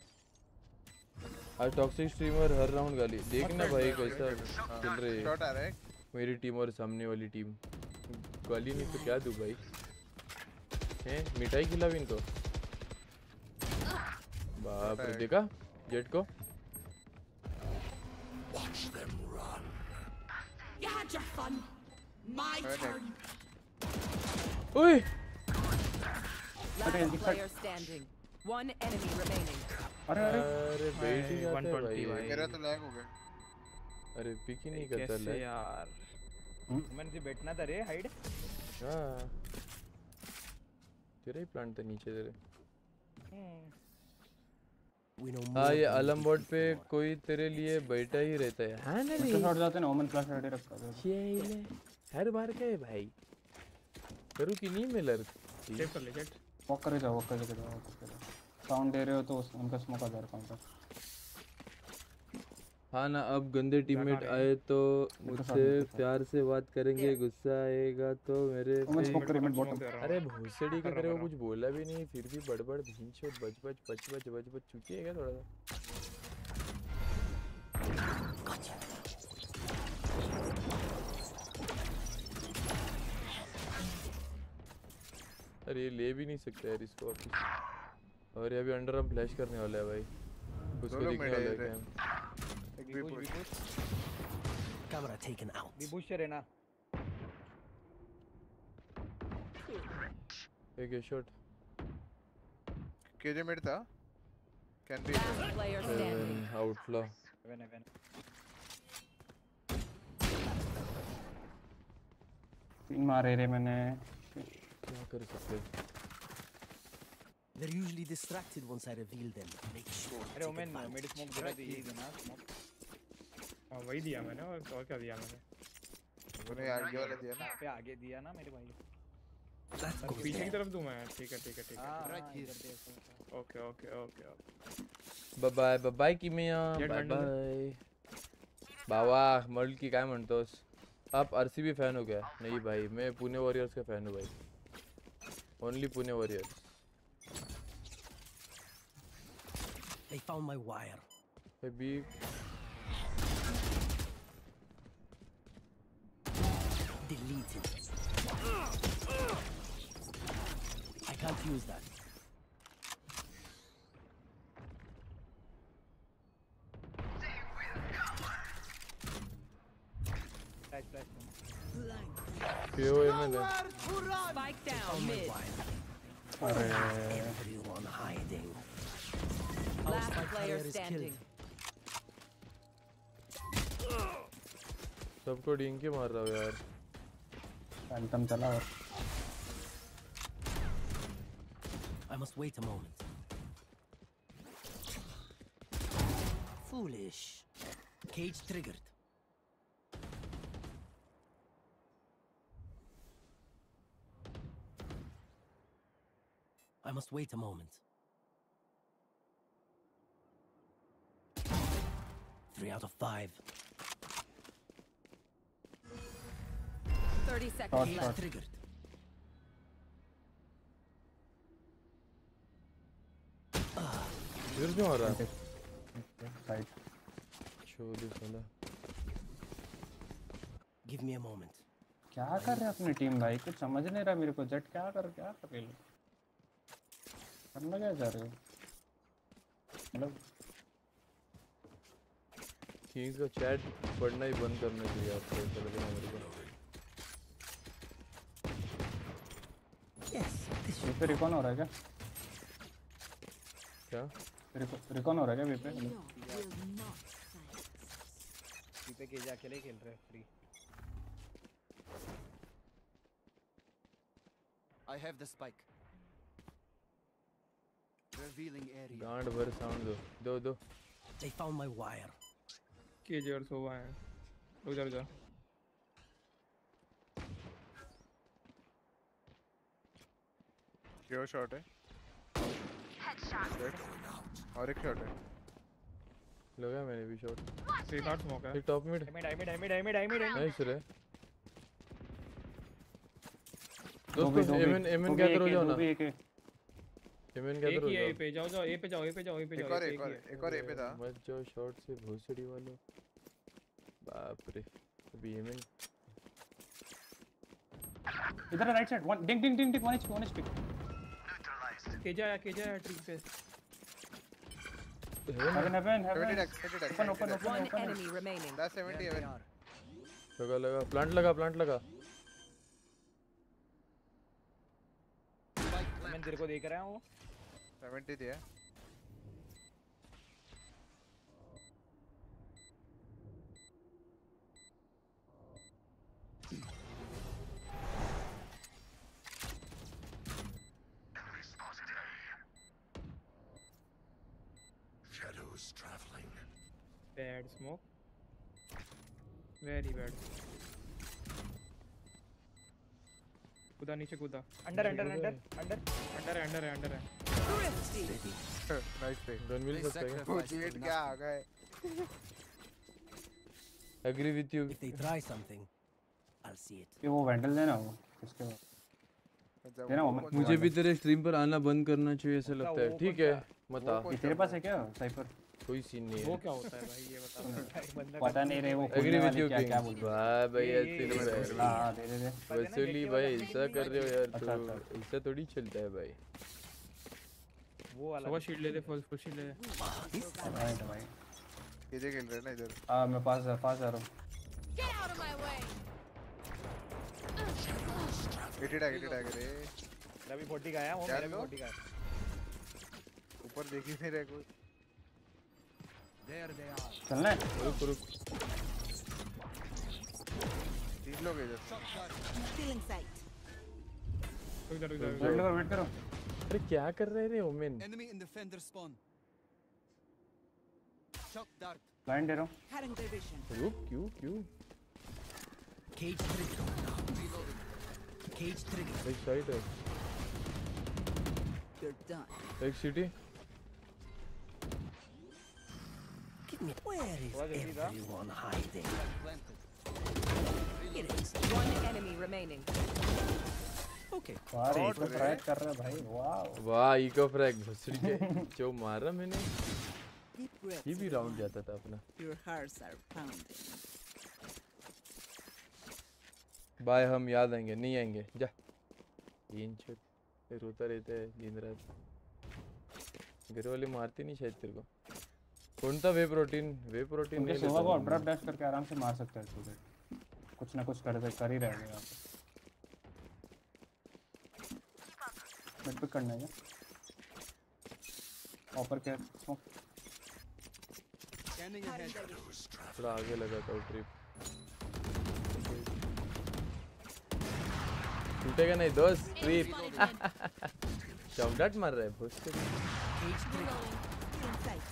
आज टॉक्सिक स्ट्रीमर हर राउंड गाली देखना भाई कैसा चल रहे शॉट आ रहा है। मेरी टीम और सामने वाली टीम। गाली नहीं तो क्या दूं भाई? हैं मिठाई खिलाओ इनको। बाप रे देखा जेट को। You had your fun. My turn. ओए Last player standing. One enemy remaining. अरे अरे अरे बैठ ही जाता है भाई। मेरा तो लैग हो गया। अरे पिक ही नहीं करता कैसे ले यार। मन से बैठना था रे हाइड। हाँ तेरा ही प्लांट था नीचे तेरे। We know हाँ more ये than we alarm did board पे before. कोई तेरे लिए बैठा ही रहता है। हाँ ना इसके शॉट जाते हैं ना ओमन फ्लैश रेडी रखा है। ये ले हर बार का है भाई। करूँ कि नहीं मिलर? चेक कर ले चेक। वॉक कर जाओ वॉक कर जाओ वॉक कर जाओ। साउंड दे रहे हो तो उस- उनका स्मोक आ जा रहा काउंटर। हाँ ना, अब गंदे टीममेट आए तो मुझसे प्यार से बात करेंगे, गुस्सा आएगा तो मेरे ओमन से- स्मोक कर इवेंट बॉटम। अरे भोसड़ी का तेरे को कुछ बोला भी नहीं, फिर भी बड़बड़ भींचो बच बच बच बच बच बच चुकी है क्या थोड़ा सा? अरे ये ले भी नहीं सकता यार इसको वापस। और ये अभी अंडर हम फ्लैश करने वाला है भाई, उसको लोग दिखने मिड वाला है है क्या हम? एक भी पुश Camera taken out. भी पुश है ना। एक शॉट केजे मिड था, can be Last player standing. Outlaw. Seven seven तीन मारे रे मैंने। क्या कर सकते हैं? They're usually distracted once I reveal them. Make sure. to अरे take Omen advantage. Mid smoke दिया दिए देना स्मोक। हाँ वही दिया मैंने, और और क्या दिया मैंने? उन्हें यार ये वाला दिया ना। पे आगे दिया ना मेरे भाई। Let's तो go. पीछे की तरफ दूं मैं? ठीक है ठीक है ठीक है। हाँ Right हाँ, here. इधर देखो। Okay okay okay okay. Bye bye bye bye किमिया, Jet बाय bundle. बाय। बाबा मल्ट की काय म्हणतोस? आप आरसीबी फॅन हो क्या? नहीं भाई, मैं पुणे वॉरियर्स का फैन हूँ भाई, only Pune Warriors. They found my wire. अभी Deleted. I can't use that. Flash flash. POM में Spike down mid. अरे Everyone hiding. Last my player carrier is standing. सबको डिंग के मार रहा हूँ यार। फैंटम चला और I must wait a moment. Foolish. Cage triggered. I must wait a moment. Three out of five. Thirty Short, seconds Cage left. triggered. इधर क्यों आ रहा है? साइड। छोड़ साला। Give me a moment. क्या कर रहे हैं अपनी टीम भाई? कुछ समझ नहीं रहा मेरे को। जेट क्या कर क्या कर रहे हो? करना क्या चाह रहे हो? मतलब किंग्स का चैट पढ़ना ही बंद करना चाहिए आपको, ऐसा लग रहा है मेरे को। Yes. This ये पे रिकॉन हो रहा है क्या? क्या? रिकॉन हो रहा है क्या वे पे? पे केजे अकेले खेल रहे हैं free. I have the spike. Revealing area. गांड भर साउंड दो दो दो। They found my wire. KJ और सोवा है। उधर जा। क्यों शॉट है? Dead. और एक शॉट है। लगा मैंने भी शॉट। एक आठ स्मोक है। एक top mid. Mid mid mid mid mid. Nice रे। दो भी, दोस्तों दो भी, एमएन एमएन दो भी गैदर हो एक है, जाओ दो ना। भी एक है। एमएन एक गैदर हो ही है, ए जाओ। पे जाओ जाओ, ए पे जाओ, ए पे जाओ, ए पे जाओ, ए एक पे और जाओ, एक और एक और ए पे था। मत जाओ शॉट से भोसड़ी वालों। बाप रे। अभी एमएन इधर right side. One ding ding ding ding one HP one HP. KJ आया, केजे आया ट्री पे। Heaven heaven seventy heaven. dex, seventy dex, open open seventy dex. Open One open. enemy remaining. That's seventy even. लगा लगा plant लगा plant लगा। मैं तेरे को देख रहा हूँ। seventy दिया। Shadows traveling. Bad smoke. Very bad. कूदा नीचे कूदा। Under under under under under है, अंडर है, अंडर है। Thrifty. Nice play. गन मिल They सकता है क्या? वो sacrificed जेट for क्या आ nothing. गए? Agree with you. If they try something, I'll see it. ये वो वेंडल देना वो इसके बाद देना वो मैं- मुझे भी तेरे स्ट्रीम पर आना बंद करना चाहिए ऐसा लगता है। ठीक है मत आ। ये तेरे पास है क्या साइफर? कोई सीन नहीं वो है। क्या होता है भाई ये बता। पता नहीं रे वो एग्री खोलने विथ वाले यू क्या क्या किंग। बोल वाह भाई ये- ऐसे ये- नहीं ये- भाई। हाँ दे दे दे वैसे भाई ऐसा कर रहे हो यार अच्छा, तो अच्छा। ऐसा थोड़ी चलता है भाई। वो वाला सुबह शील्ड ले ले फुल फुल शील्ड ले ले। राइट भाई केजे खेल रहे हैं ना इधर। हाँ मैं पास पास आ रहा हूँ। Get out of my way. Eighty tag eighty tag रे। अभी फोर्टी का आया वो क्या मेरा भी लो? फोर्टी का है। ऊपर देख ही नहीं रहे कोई। There they are. चलना है रुक रुक। तीन लोग हैं इधर। Stealing sight. रुक जा रुक जा वेट करो वेट करो। अरे क्या कर रहे रे Omen? Enemy in defender spawn. Shock dart. Blind दे रहा हूँ। Cutting their vision. रुक क्यों क्यों? Cage trigger. Cage trigger. एक साइड है You're done. एक city. Give me. Where is थोड़ा जल्दी था। everyone hiding? Planted. It is. One enemy remaining. Okay. वाह Shot तो रे। फ्रैग कर रहा है भाई वाह। वाह इको फ्रैग भोसड़ी के जो मारा मैंने Deep breaths. ये भी राउंड जाता था अपना। Your hearts are pounding. Bye हम याद आएंगे नहीं आएंगे जा। तीन छत फिर रोता रहता है दिन रात। घर वाले मारते नहीं शायद तेरे को। कौन था वे प्रोटीन? वे प्रोटीन उनके नहीं सुबह को लेता ड्रॉप डैश करके आराम से मार सकते हैं तुझे। कुछ ना कुछ कर कर ही रहेगा यहाँ पे। मिड पिक करना है क्या? ऊपर के स्मोक Scanning ahead. थोड़ा आगे लगा था ट्रिप। टूटेगा नहीं दोस्त ट्रिप। शॉट मार रहा है भोसड़ी। Cage trigger. Stealing sight.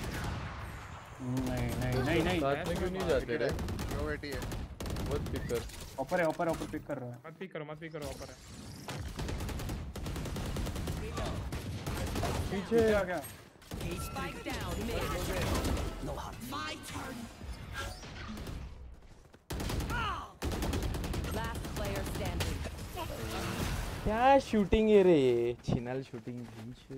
नहीं नहीं नहीं नहीं साथ में क्यों नहीं जाते रे? क्यों एटी है? बहुत पिक कर। ऊपर है ऊपर ऊपर पिक कर रहा है। मत पिक करो मत पिक करो ऊपर है। पीछे आ गया। Cage Spike trigger. down mid. No harm. My turn. Last player standing. क्या शूटिंग है रे? छिनाल शूटिंग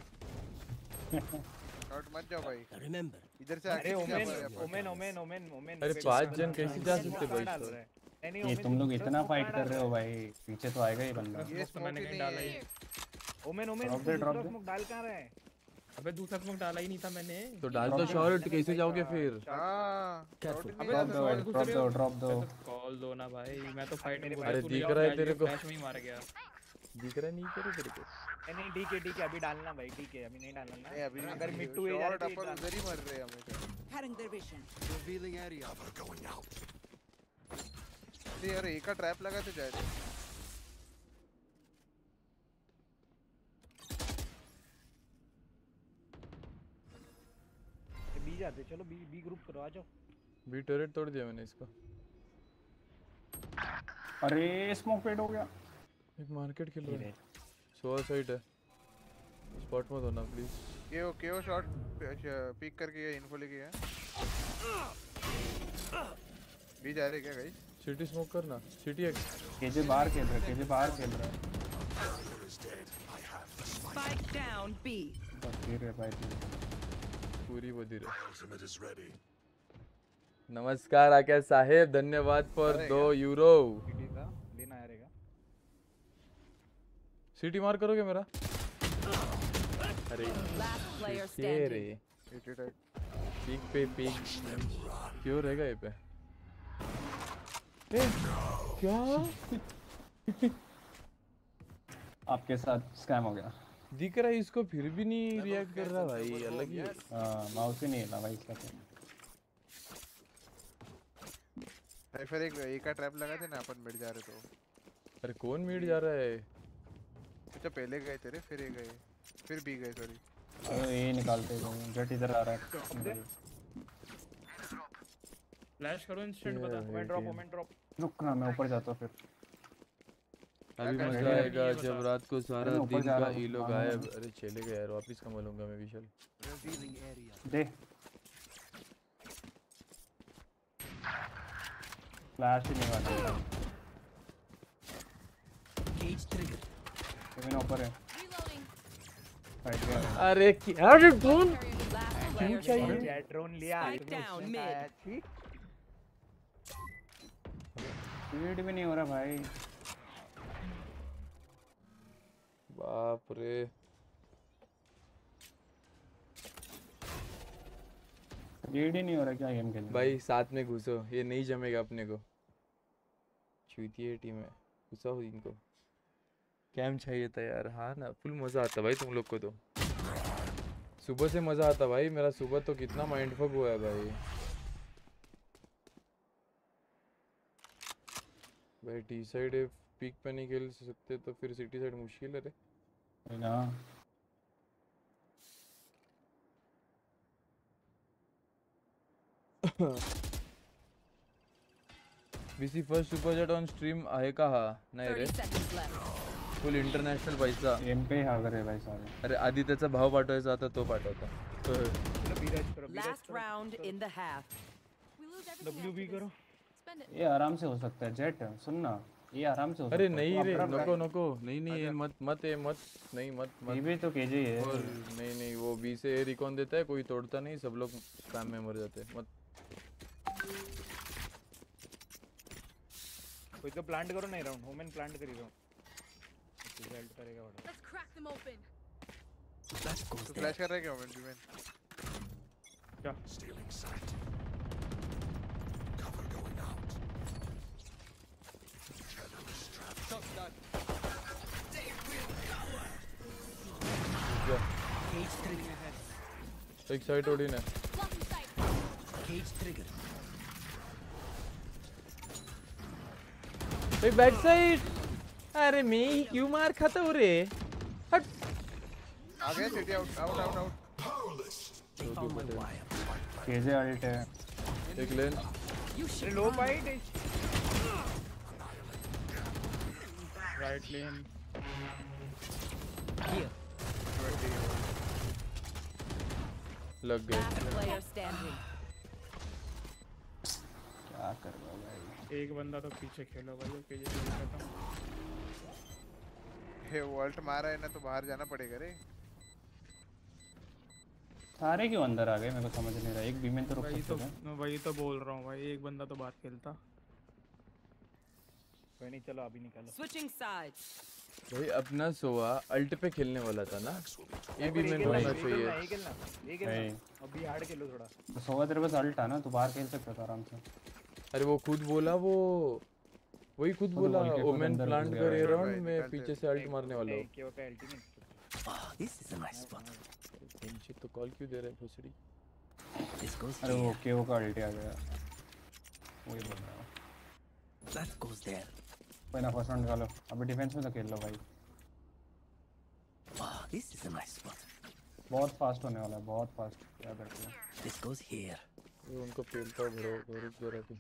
शॉट मत जाओ भाई। Now remember. इधर से अरे आगे ओमेन क्या पर- ओमेन ओमेन ओमेन ओमेन। अरे पांच जन कैसे जा सकते भाई डाल इसको? रहा है। नहीं, नहीं, ये ओमेन तुम लोग दूसरा इतना smoke फाइट कहाँ कर रहे डाल हो भाई पीछे तो आएगा ही बंदा। ये स्मोक तो स्मोक मैंने ही कहीं नहीं डाला ही। है। है? ओमेन ओमेन Drop दे, drop दूसरा दे। smoke डाल कहाँ रहा है? अबे दूसरा स्मोक डाला ही नहीं था मैंने। तो डाल दो शॉट कैसे जाओगे फिर? हाँ। Careful. shot ही ड्रॉप नहीं दो आता। ड्रॉप दो ड्रॉप दो। कॉल दो ना भाई मैं तो फाइट में अरे दिख रहा है तेरे को। फ्लैश में ही मार गया। दिख रहा नहीं तेरे तेरे को? नहीं नहीं ठीक है ठीक है अभी डालना भाई ठीक है अभी नहीं डालना ना। नहीं अभी अगर मिड टू ए जा शॉट रही अपन है उधर ही मर रहे हैं हमेशा। Cutting their vision. Revealing area. नहीं यार एक का ट्रैप लगा तो जाए। बी जाते चलो बी बी ग्रुप करो आ जाओ। बी टर्रेट तोड़ दिया मैंने इसका। अरे स्मोक पेड हो गया। एक मार्केट खेल रहा है। सोआ साइड है। स्पॉट मत होना प्लीज। केओ केओ शॉट पिक करके ये इन्फो लेके है। भी जा रहे क्या गाइस? सिटी स्मोक करना। सिटी एक केजे बाहर खेल रहा है केजे बाहर खेल रहा है। Spike down B. बस फिर है भाई तू। पूरी बदी रे। नमस्कार आकाश साहेब धन्यवाद फॉर दो यूरो। पीटी का लेना आ रहेगा। सिटी मार करोगे मेरा? अरे Last player ये standing. रे पीक पे पीक क्यों रहेगा ये पे? ए, क्या? आपके साथ स्कैम हो गया। दिख रहा है इसको फिर भी नहीं रिएक्ट कर रहा भाई अलग ही है। हाँ माउस ही नहीं हिला भाई इसका तो। भाई फिर एक एक का ट्रैप लगा थे ना अपन मिड जा रहे तो। अरे कौन मीट जा रहा है? अच्छा पहले गए तेरे फिर ये गए फिर भी गए सॉरी। अरे ये निकालते हैं जेट इधर आ रहा है। फ्लैश करो इंस्टेंट बता। Omen drop Omen drop. रुक ना मैं ऊपर जाता हूँ फिर। अभी क्या मजा कर- आएगा जब रात को सारा मैं ऊपर दिन जा का रहा हूँ। ईलो हाँ, गायब। हाँ। अरे चलेगा यार वापस कमा लूंगा मैं विशाल। Revealing area. दे फ्लैश ही नहीं वाला। Cage trigger. इवन ऊपर है। फाइट गया। अरे क्या रे ड्रोन Last क्यों player चाहिए? standing. क्या ड्रोन लिया Spike down mid. रीड भी नहीं हो रहा भाई। बाप रे रीड ही नहीं हो रहा क्या गेम खेलने। भाई साथ में घुसो, ये नहीं जमेगा अपने को। चूतिए टीम है, घुसाओ इनको। कैम चाहिए था यार। हाँ ना, फुल मजा आता भाई तुम लोग को तो। सुबह से मजा आता भाई, मेरा सुबह तो कितना माइंडफक हुआ है भाई। भाई टी साइड पीक पे नहीं खेल सकते तो फिर सिटी साइड मुश्किल है रे ना। BC first super chat on stream आहे का? हा नाही रे, thirty seconds left. Full international पैसा। गेम पे हा करे भाई सारे। अरे आधी त्याचा भाव पाठवायचा आता तो पाठवता। Last round in the half. We lose everything. W B करो। Spend it. ये आराम से हो सकता है जेट, सुनना ये आराम से हो अरे सकता है। नहीं तो रे, अपना नको नको, नहीं नहीं ये मत मत ये मत नहीं मत ये मत। भी तो केजे है। और नहीं नहीं वो बी से ए रिकॉन देता है, कोई तोड़ता नहीं, सब लोग काम में मर जाते हैं। मत कोई तो प्लांट करो नहीं राउंड, होमन प्लांट करी राउंड। रिजल्ट करेगा बड़ा। Let's crack them open. तो फ्लैश कर रहा है क्या मोमेंट में? क्या? Cage trigger. एक साइड ओडी ने Blocking sight. Cage trigger. एक बैक साइड। अरे मैं ही क्यों मार खाता हूँ रे? हट। आ गया city out out out out. They found my wire. KJ ult है। एक लेन अरे लो फाइट। Right lane. Here. लग गए। Last player standing. क्या कर रहा भाई? एक बंदा तो पीछे खेलो भाई, वो केजे खेल रहा था। हे वॉल्ट मारा है ना तो बाहर जाना पड़ेगा रे। सारे क्यों अंदर आ गए मेरे को समझ नहीं रहा। एक बीमेन तो रुक वही सकते तो थे। वही तो बोल रहा हूँ भाई, एक बंदा तो बाहर खेलता। कोई नहीं, चलो अभी निकालो। Switching sides. भाई अपना सोआ अल्ट पे खेलने वाला था ना, ये भी मैंने खेलना, होना ये चाहिए। खेलना, ये खेलना, ये खेलना। अभी हार्ड खेलो थोड़ा। तो सोवा तेरे पास अल्ट है ना, तू बाहर खेल सकता था आराम से। अरे वो खुद बोला, वो वही खुद तो बोला बॉल के खुद ओमेन अंदर प्लांट घुस कर गया। राउंड में पीछे से अल्ट मारने वाला हूँ। केओ का ultimate. Ah, this is a nice spot. नीचे तो कॉल क्यों दे रहा है भोसड़ी? This goes अरे वो here. केओ का अल्ट आ गया। वही बोल रहा हूँ। That goes there. कोई ना फर्स्ट राउंड निकालो, अभी डिफेंस में तो खेल लो भाई। Ah, this is a nice spot. बहुत फास्ट होने वाला है, बहुत फास्ट। याद रखिए। This goes here. ये उनको पेलता भरो भरो जरा भी।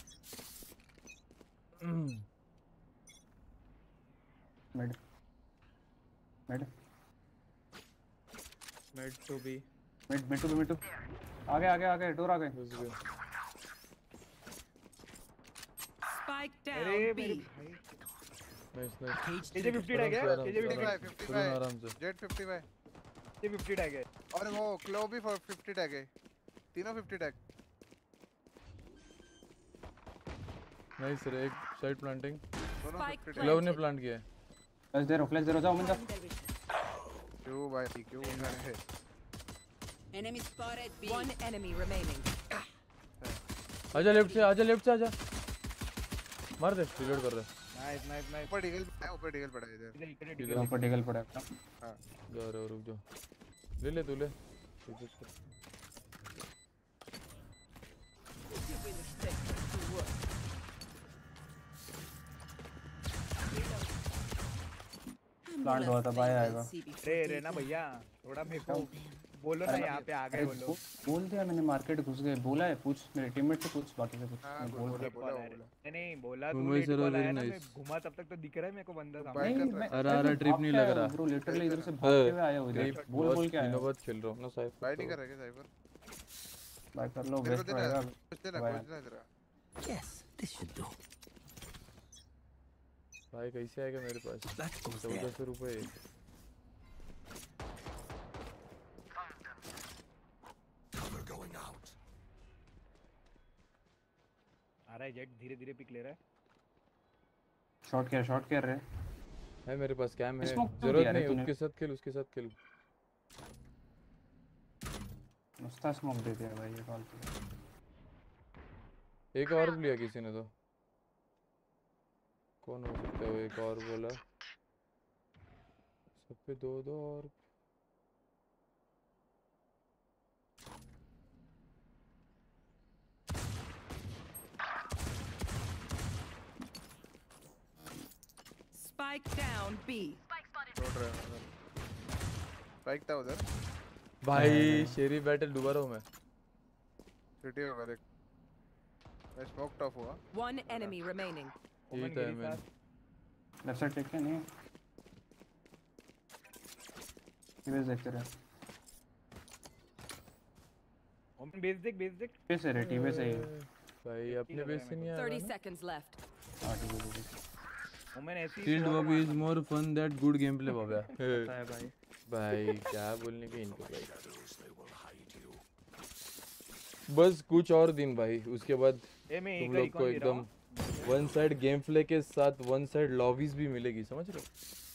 Mid mid mid to B. Mid mid to mid to. आगे आगे आगे डोर आगे। घुस गए। Spike अरे down मेरे B. भाई। Nice nice. Cage KJ trigger. Fifty tag है, आराम से, केजे आराम फिफ्टी से, टैग। करो ना आराम से। Jett fifty five KJ fifty tag है। और वो क्लो भी फिफ्टी टैग है। तीनों फिफ्टी टैग। नाइस रे, एक साइड प्लांटिंग। दोनों Spike फिफ्टी टैग। ग्लव ने प्लांट किया है। फ्लैश दे रहा हूँ, फ्लैश दे रहा हूँ, जाओ मन जाओ। क्यों भाई क्यों उधर है? Enemy spotted B. One enemy remaining. आजा लेफ्ट से, आजा लेफ्ट से आजा। मार दे, रिलोड कर रहा है। Nice nice nice. ऊपर डिगल पड़ा है, ऊपर डिगल पड़ा है इधर। इधर इधर इधर इधर। ऊपर डिगल पड़ा है। हां जा रहा हूँ, रुक जाओ। ले ले तू ले। ठीक है। प्लांट हुआ था, बाय आएगा। रे रे ना भैया, थोड़ा मेरे को बोलो ना, यहाँ पे आ गए बोलो। बो- बोल दिया मैंने, मार्केट घुस गए। बोला है, पूछ मेरे टीममेट से पूछ, बाकी से पूछ। हाँ, मैं बोल बोल बोला रहा बोला बोला बोला। नहीं नहीं बोला, तू Umesh late sir, call very आया ना, मैं nice. घुमा तब तक तो दिख रहा है मेरे को बंदा सामने। बाइक नहीं, कर मैं अरे अरे ट्रिप नहीं लग रहा। ब्रो, लिटरली इधर से भागते हुए आया हूँ इधर। नहीं, बोल बहुत बोल के आया दिनों हूँ। बाद खेल रहा हूँ ना साइड। बाय नहीं कर रहे क्या साइबर? बाय कर लो, मेरे को वेस्ट देना रहेगा। कुछ देना बाय। कुछ देना तेरा। Yes, this should do. भाई कैसे आएगा मेरे पास चौदह सौ रुपये आ रहा है जेट धीरे धीरे पिक ले रहा है शॉट क्या शॉट क्या रहे है मेरे पास कैम है Smoke क्यों जरूरत दिया रे नहीं तूने? उसके साथ खेल उसके साथ खेल मुस्ता स्मोक दे दिया भाई ये फालतू एक और लिया किसी ने तो कौन हो सकता है वो एक और बोला सब पे दो दो और Spike down B. छोड़ रहा है स्पाइक था उधर भाई शेरी बैटल डूबा रहा हूँ मैं सिटी होगा देख मैं स्मोक ऑफ हुआ One enemy remaining. ये था मैं लेफ्ट साइड चेक किया नहीं इमेज देखते रहे ओमन बेस देख बेस देख कैसे रे टीवी से ही भाई अपने बेस से नहीं आया Thirty seconds left. हां ठीक है ओमन ऐसी Shield Wobby is more fun that good gameplay बाबा पता है भाई भाई क्या बोलने के इनको भाई बस कुछ और दिन भाई उसके बाद ए मैं तुम एक लोग को एकदम वन साइड गेम प्ले के साथ वन साइड लॉबीज भी मिलेगी समझ रहे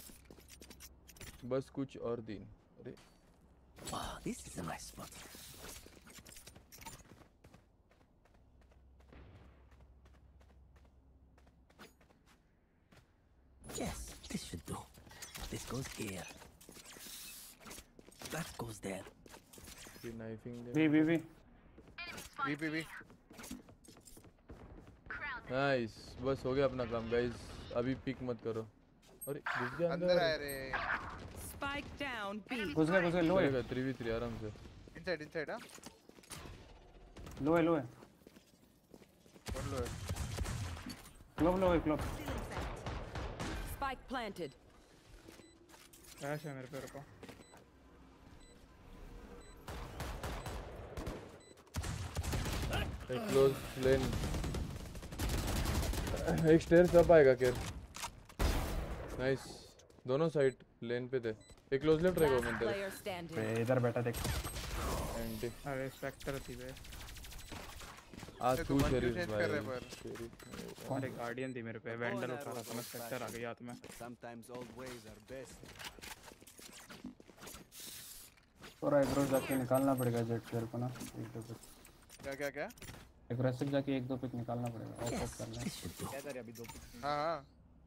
हो बस कुछ और दिन अरे Wow, this is a nice spot. Yes, this should do. This goes here. That goes there. ये knifing V V V B B B nice बस हो गया अपना काम गाइस अभी पिक मत करो अरे घुस गया अंदर आए रे Spike down B. घुस गया घुस गया लो है चलेगा थ्री वी थ्री आराम से इनसाइड इनसाइड हां लो है लो है कौन लो है क्लब लो है क्लब Spike planted. फ्लैश है मेरे पे रुको एक क्लोज लेन एक स्टेयर्स अप आएगा केयर नाइस दोनों साइड लेन पे थे एक क्लोज लेफ्ट रहेगा Last मैं तेरे player standing. पे इधर बैठा देख एंटी अरे स्पेक्टर थी बे आज ये तू तो one शरीफ Q change भाई कर रहे पर। शरीफ अरे गार्डियन थी मेरे पे वेंडल उठा रहा था मैं स्पेक्टर आ गया हाथ में Sometimes old ways are best. थोड़ा एग्रो जाके निकालना पड़ेगा जेट तेरे को ना एक दो पिक क्या क्या क्या एग्रेसिव जाके एक दो पिक निकालना पड़ेगा ऑफ ऑफ करना This should do. क्या था रे अभी दो pick? हां हां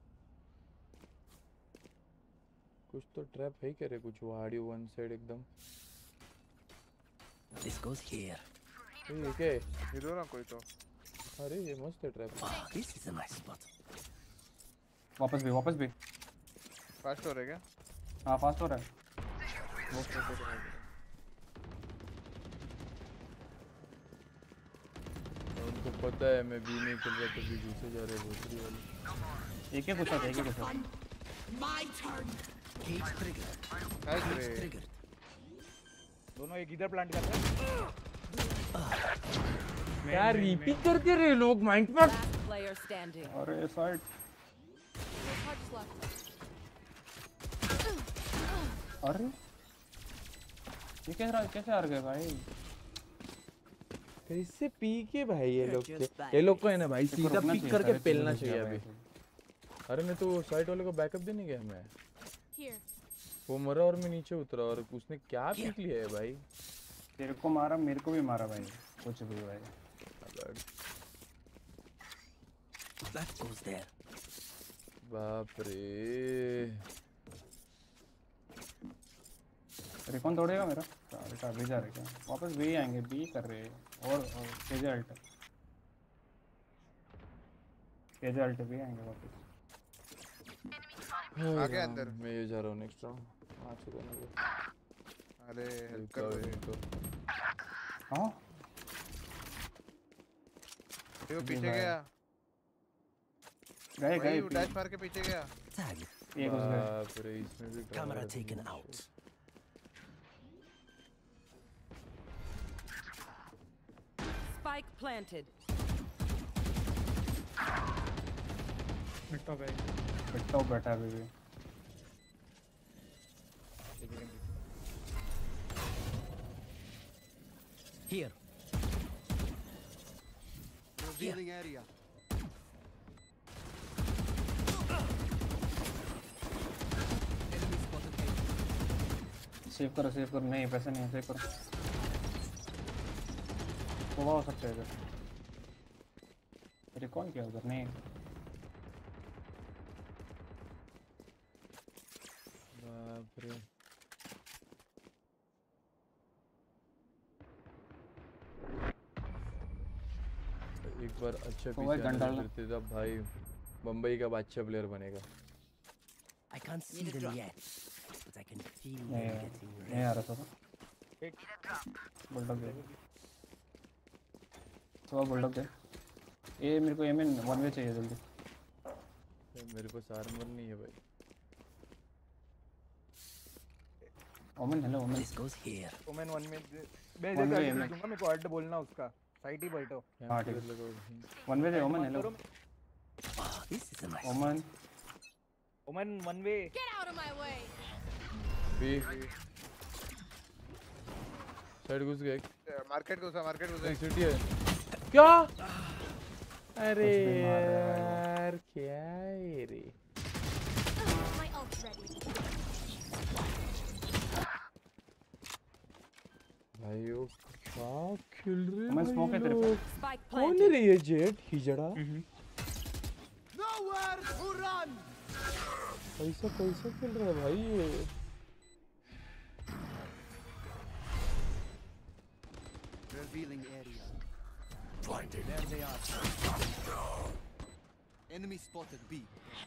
कुछ तो ट्रैप है क्या रे कुछ वाड़ी वन साइड एकदम This goes here. ये क्या है ये दो ना कोई तो अरे ये मस्त है trap Wow, this is a nice spot. वापस भी वापस भी फास्ट हो रहा है क्या हां फास्ट हो रहा है उनको पता है मैं बी नहीं खेल रहा तो भी दूसरे जा रहे हैं दूसरी वाली एक ही कुछ है एक ही कुछ है My turn. Cage triggered. Nice Cage रे triggered. दोनों एक इधर प्लांट कर रहे हैं यार रिपीट करते रहे लोग माइंड पर Last player standing. अरे साइड Charges left. अरे ये कैसे कैसे हार गए भाई कैसे पी के भाई ये लोग के ये लोग को है ना भाई सीधा रुकना पिक चाहिए करके था, पेलना इसलिए चाहिए भाई। अभी अरे मैं तो साइड वाले को बैकअप देने गया मैं Here. वो मरा और मैं नीचे उतरा और उसने क्या पिक लिया है भाई तेरे को मारा मेरे को भी मारा भाई कुछ भी भाई That goes there. बाप रे रिकॉन तोड़ेगा मेरा बेटा अभी जा रहे क्या वापस बी आएंगे बी कर रहे हैं और केजे अल्ट केजे अल्ट भी आएंगे वापस आ गया अंदर मैं ये जा रहा हूँ नेक्स्ट राउंड आ चुका मैं अरे हेल्प कर रहे तो हां ये पीछे गया गए गए भाई डैश मार के पीछे गया Tag. ये घुस गए बाप रे इसमें भी Camera taken out. Spike planted. Top है मिड टॉप बैठा है अभी भी Here. Revealing area. Enemy spotted A. Save करो सेव करो नहीं पैसे नहीं सेव करो वो हो सकता है इधर अरे कौन किया उधर नहीं बाप रे एक बार अच्छा तो भाई पीछे गन आने डालना। फिरते तब भाई बम्बई का अच्छा प्लेयर बनेगा I can't see Need a them drop. yet, but I can feel them नहीं getting नहीं आ रहा था एक बुलडॉग दे तो बुलडॉग दे ये मेरे को एम इन वन वे चाहिए जल्दी मेरे पास आर्मर नहीं है भाई ओमन हेलो ओमन This goes here. Omen one में मैं One जैसे way अल्ट में। दूंगा मेरे को अल्ट बोलना उसका साइड ही बैठो हाँ ठीक है लगाओ वन वे दे Omen hello Oh, this is a nice. Omen Omen one way Get out of my way! B side घुस गया मार्केट घुसा मार्केट घुसा एक सिटी है क्या अरे कुछ नहीं मार रहा है भाई वो। यार क्या है रे My ult's ready. भाई वो क्या खेल रहे ओमन हैं स्मोक है ये तेरे पे लोग? Spike कौन है planted. रे ये जेट हिजड़ा Nowhere to run. पैसा पैसा खेल रहा है भाई ये Revealing area. There they are. Enemy spotted B.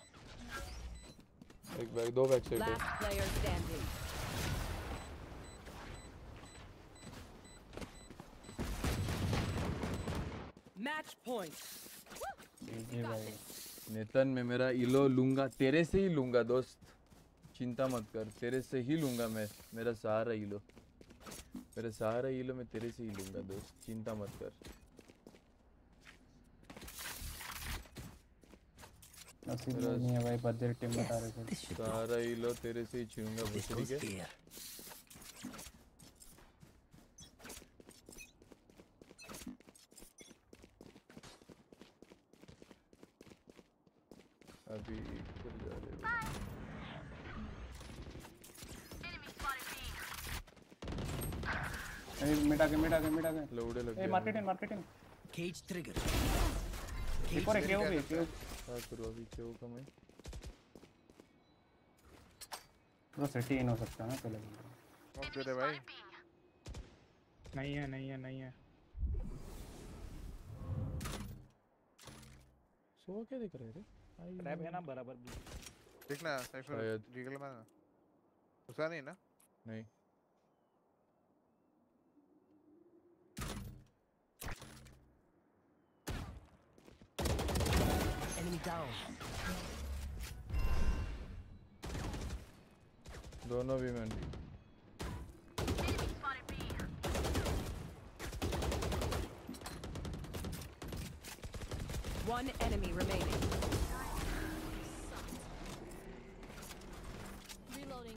एक बैग दो बैग साइड है Last player standing. Match point. जी भाई नेतन में मेरा इलो लूंगा तेरे से ही लूंगा दोस्त चिंता मत कर तेरे से ही लूंगा मैं मेरा सहारा इलो मेरा सहारा इलो मैं तेरे से ही लूंगा दोस्त चिंता मत कर नसीब में नहीं है भाई बदर टीम बता रहे थे This should go. सहारा इलो तेरे से ही छूंगा This भोसड़ी goes के here. अभी इधर जा रहे हो अरे मिटा के मिटा के मिटा के लौड़े लग ए गए market in market in Cage trigger. एक और एक हो गई क्या करूँ अभी क्यों कम है तो सिटी इन हो सकता है ना पहले स्मोक दे दे भाई नहीं है नहीं है नहीं है सो क्या दिख रहा है रे आई ट्रैप है ना बराबर भी देखना साइफर शायद। जीगल में घुसा नहीं ना नहीं Enemy down. दोनों भी man One enemy remaining. Reloading.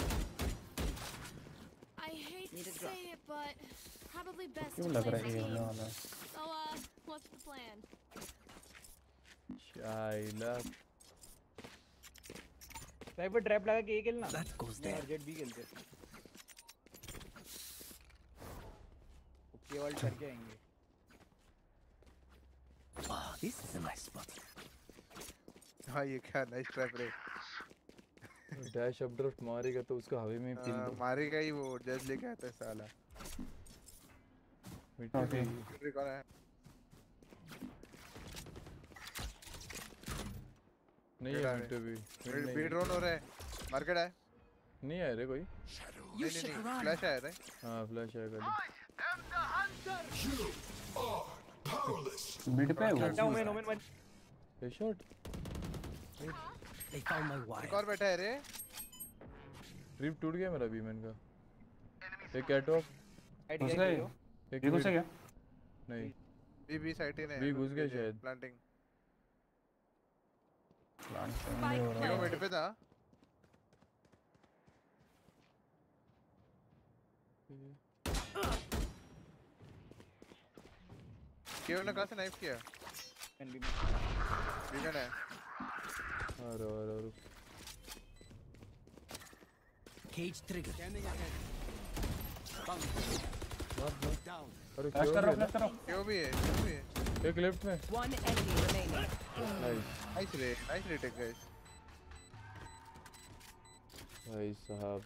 I hate to say it, but probably best to क्यों लग play रहा है ये होने team. वाला है So, uh, what's the plan? शाइला साइफर ट्रैप लगा के ये खेलना That goes नहीं there. अर्जेंट भी खेलते ओके वर्ल्ड करके आएंगे Wow, this is a nice spot. हाँ ये क्या नाइस ट्रैप रे डैश अप ड्रिफ्ट मारेगा तो उसका हवा में पिन हाँ, दो मारेगा ही वो जज लेके आता है साला मिट्टी Okay. पे फिर कौन है नहीं Mid आ है रहे। मिट्टी भी mid नहीं बी है। ड्रोन हो रहा है मार्केट है नहीं आया रे कोई नहीं नहीं नहीं फ्लैश आया था हाँ फ्लैश आएगा मिड पे वो हटा ओमेन ओमेन वन ये शॉट They found my एक wire. और बैठा है रे रिप टूट गया मेरा बीमैन का एक कैटवॉक साइड घुस गया गए खेलो एक ये घुस mid, गया नहीं बी बी साइड ही ने बी घुस गया शायद। प्लांटिंग चेंज हो रहा हीरो है। मिड पे था। केव ने कहाँ से नाइफ किया? कैन बी बीगन है। अरे अरे अरे Cage trigger. Scanning ahead. Bound. Down. अरे फ्लैश क्यों कर रहा भी फ्लैश कर रहा केव भी है, केव भी है। एक लेफ्ट में One enemy remaining. Nice nice रे, नाइस रे टेक गाइस। भाई साहब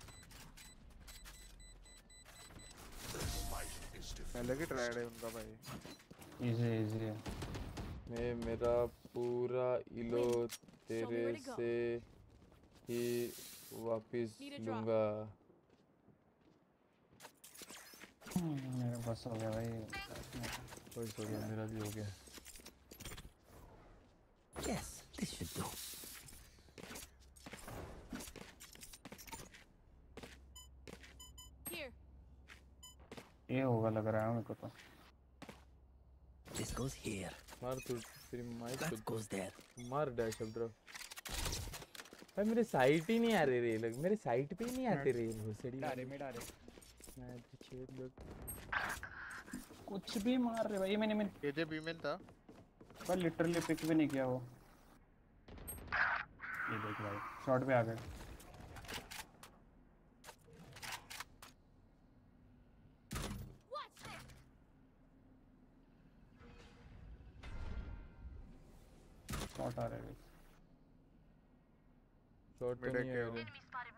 अलग ही ट्रायड है उनका भाई। इजी इजी है। मैं मेरा पूरा इलो तेरे where to go. से ही वापिस Need a drop. लूंगा। मेरा बस हो गया भाई। बस हो गया, मेरा भी हो गया। Yes, this should do. Here. ये होगा लग रहा है मेरे को तो। This goes here. मार तू तेरी माइक That goes there. मार डैश अब ड्रॉप। भाई मेरे साइट ही नहीं आ रहे रे लोग, मेरे साइट पे ही नहीं आते रे भोसड़ी मिड आ रहे मिड आ रहे। मैं तो छेद लोग कुछ भी मार रहे भाई। मैंने मैंने केजे बीमेन था। पर लिटरली पिक भी नहीं किया वो। ये देख भाई शॉट पे आ गए। शॉट आ रहे हैं। शॉट तो मिड नहीं है आ केव। रहे।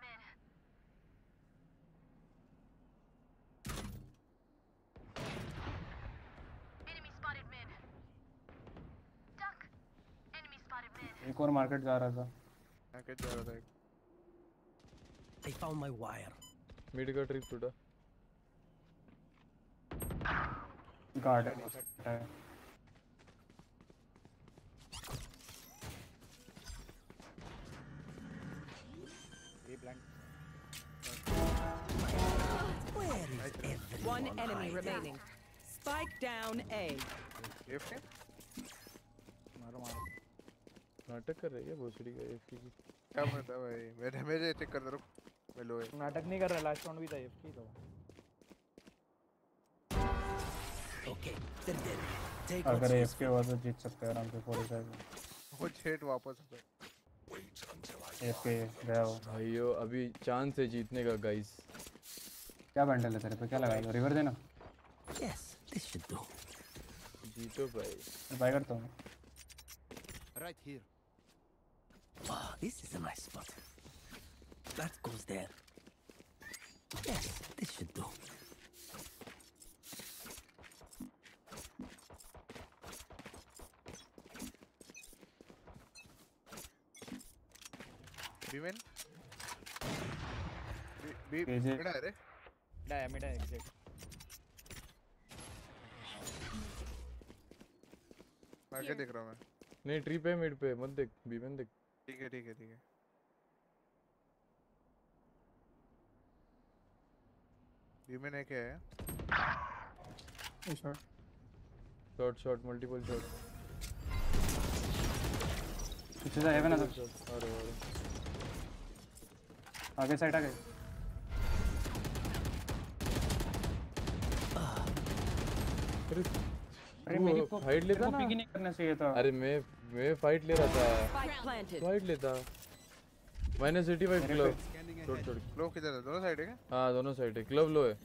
एक और मार्केट जा रहा था। मार्केट जा रहा था एक। I found my wire. Mid का ट्रिप टूटा। गार्डन है। ये blank. Where is everyone? One enemy remaining. Spike down A. Left है। मारो मारो। नाटक कर रही है भोसड़ी का एफकी की। क्या पता भाई, मेरे मेरे चेक कर दो। मैं लो है। नाटक नहीं कर रहा, लास्ट राउंड भी था एफकी तो। Okay, they're dead. Take अगर what's एफके हुआ तो जीत सकते हैं आराम से। पैंतालीस वो छेट वापस आ गया। एफके गया वो। भाइयों अभी चांस है जीतने का गाइस। क्या बंडल है तेरे पे? क्या लगाएगा? रिवर देना। Yes, this should do. जीतो भाई। मैं बाय करता हूँ। Right here. Oh, this is a nice spot. That goes there. Yes, this should do. B main. B B केजे। मिड है रे। मिड है मिड है एग्जैक्ट। मार्केट देख रहा हूँ मैं। नहीं ट्री पे मिड पे मत देख, बीमेन देख। ठीक है ठीक है ठीक है। बीमेन है क्या है? Shot shot shot multiple shot. पीछे से हेवन है। अरे अरे आगे साइड आ गए। अरे अरे वो मेरी को फाइट लेता ना। पिक ही नहीं करना चाहिए था। अरे मैं मैं फाइट ले रहा था। Spike planted. फाइट लेता। माइनस एटी फाइव मेरे क्लब। Scanning छोड़ ahead. छोड़। लो किधर है? दोनों साइड है क्या? हाँ दोनों साइड है, क्लब लो है।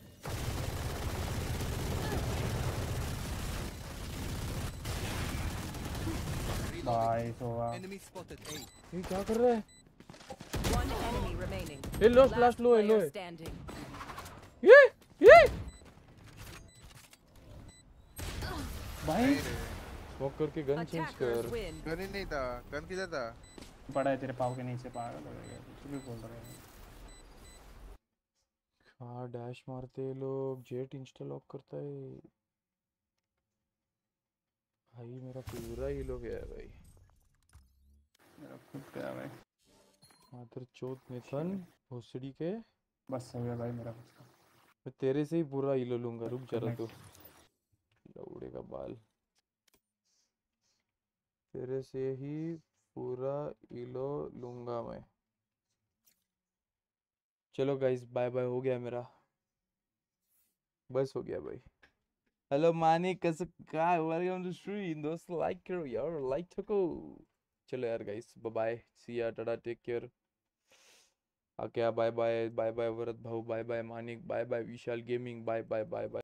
भाई सोवा। Enemy spotted A. ये क्या कर रहा है? One enemy remaining. ये लो Last लास्ट लो है लो player है। standing. ये ये भाई स्मोक करके गन चेंज Attackers कर। win. गन ही नहीं था। गन किधर था? पड़ा है तेरे पाँव के नीचे। पागल हो गया कुछ भी बोल रहे हैं। हाँ डैश मारते हैं लोग। जेट इंस्टा लॉक करता है भाई। मेरा पूरा ही लो गया है भाई। मेरा खुद गया भाई। मातर चौथ मिथन भोसड़ी के। बस हो गया भाई मेरा। मैं तेरे से ही पूरा ही लो लूंगा। रुक जरा तू लौड़े का बाल। तेरे से ही पूरा इलो लूंगा मैं। चलो गाइस बाय बाय, हो गया मेरा, बस हो गया भाई। हेलो मानिक, कैसे क्या, वेलकम टू स्ट्रीम दोस्त, लाइक करो यार, लाइक ठोको। चलो यार guys, bye bye, see ya, tata, take care. क्या bye bye, bye bye Varad भाऊ, bye bye Manik, bye bye Vishal gaming, bye bye bye bye.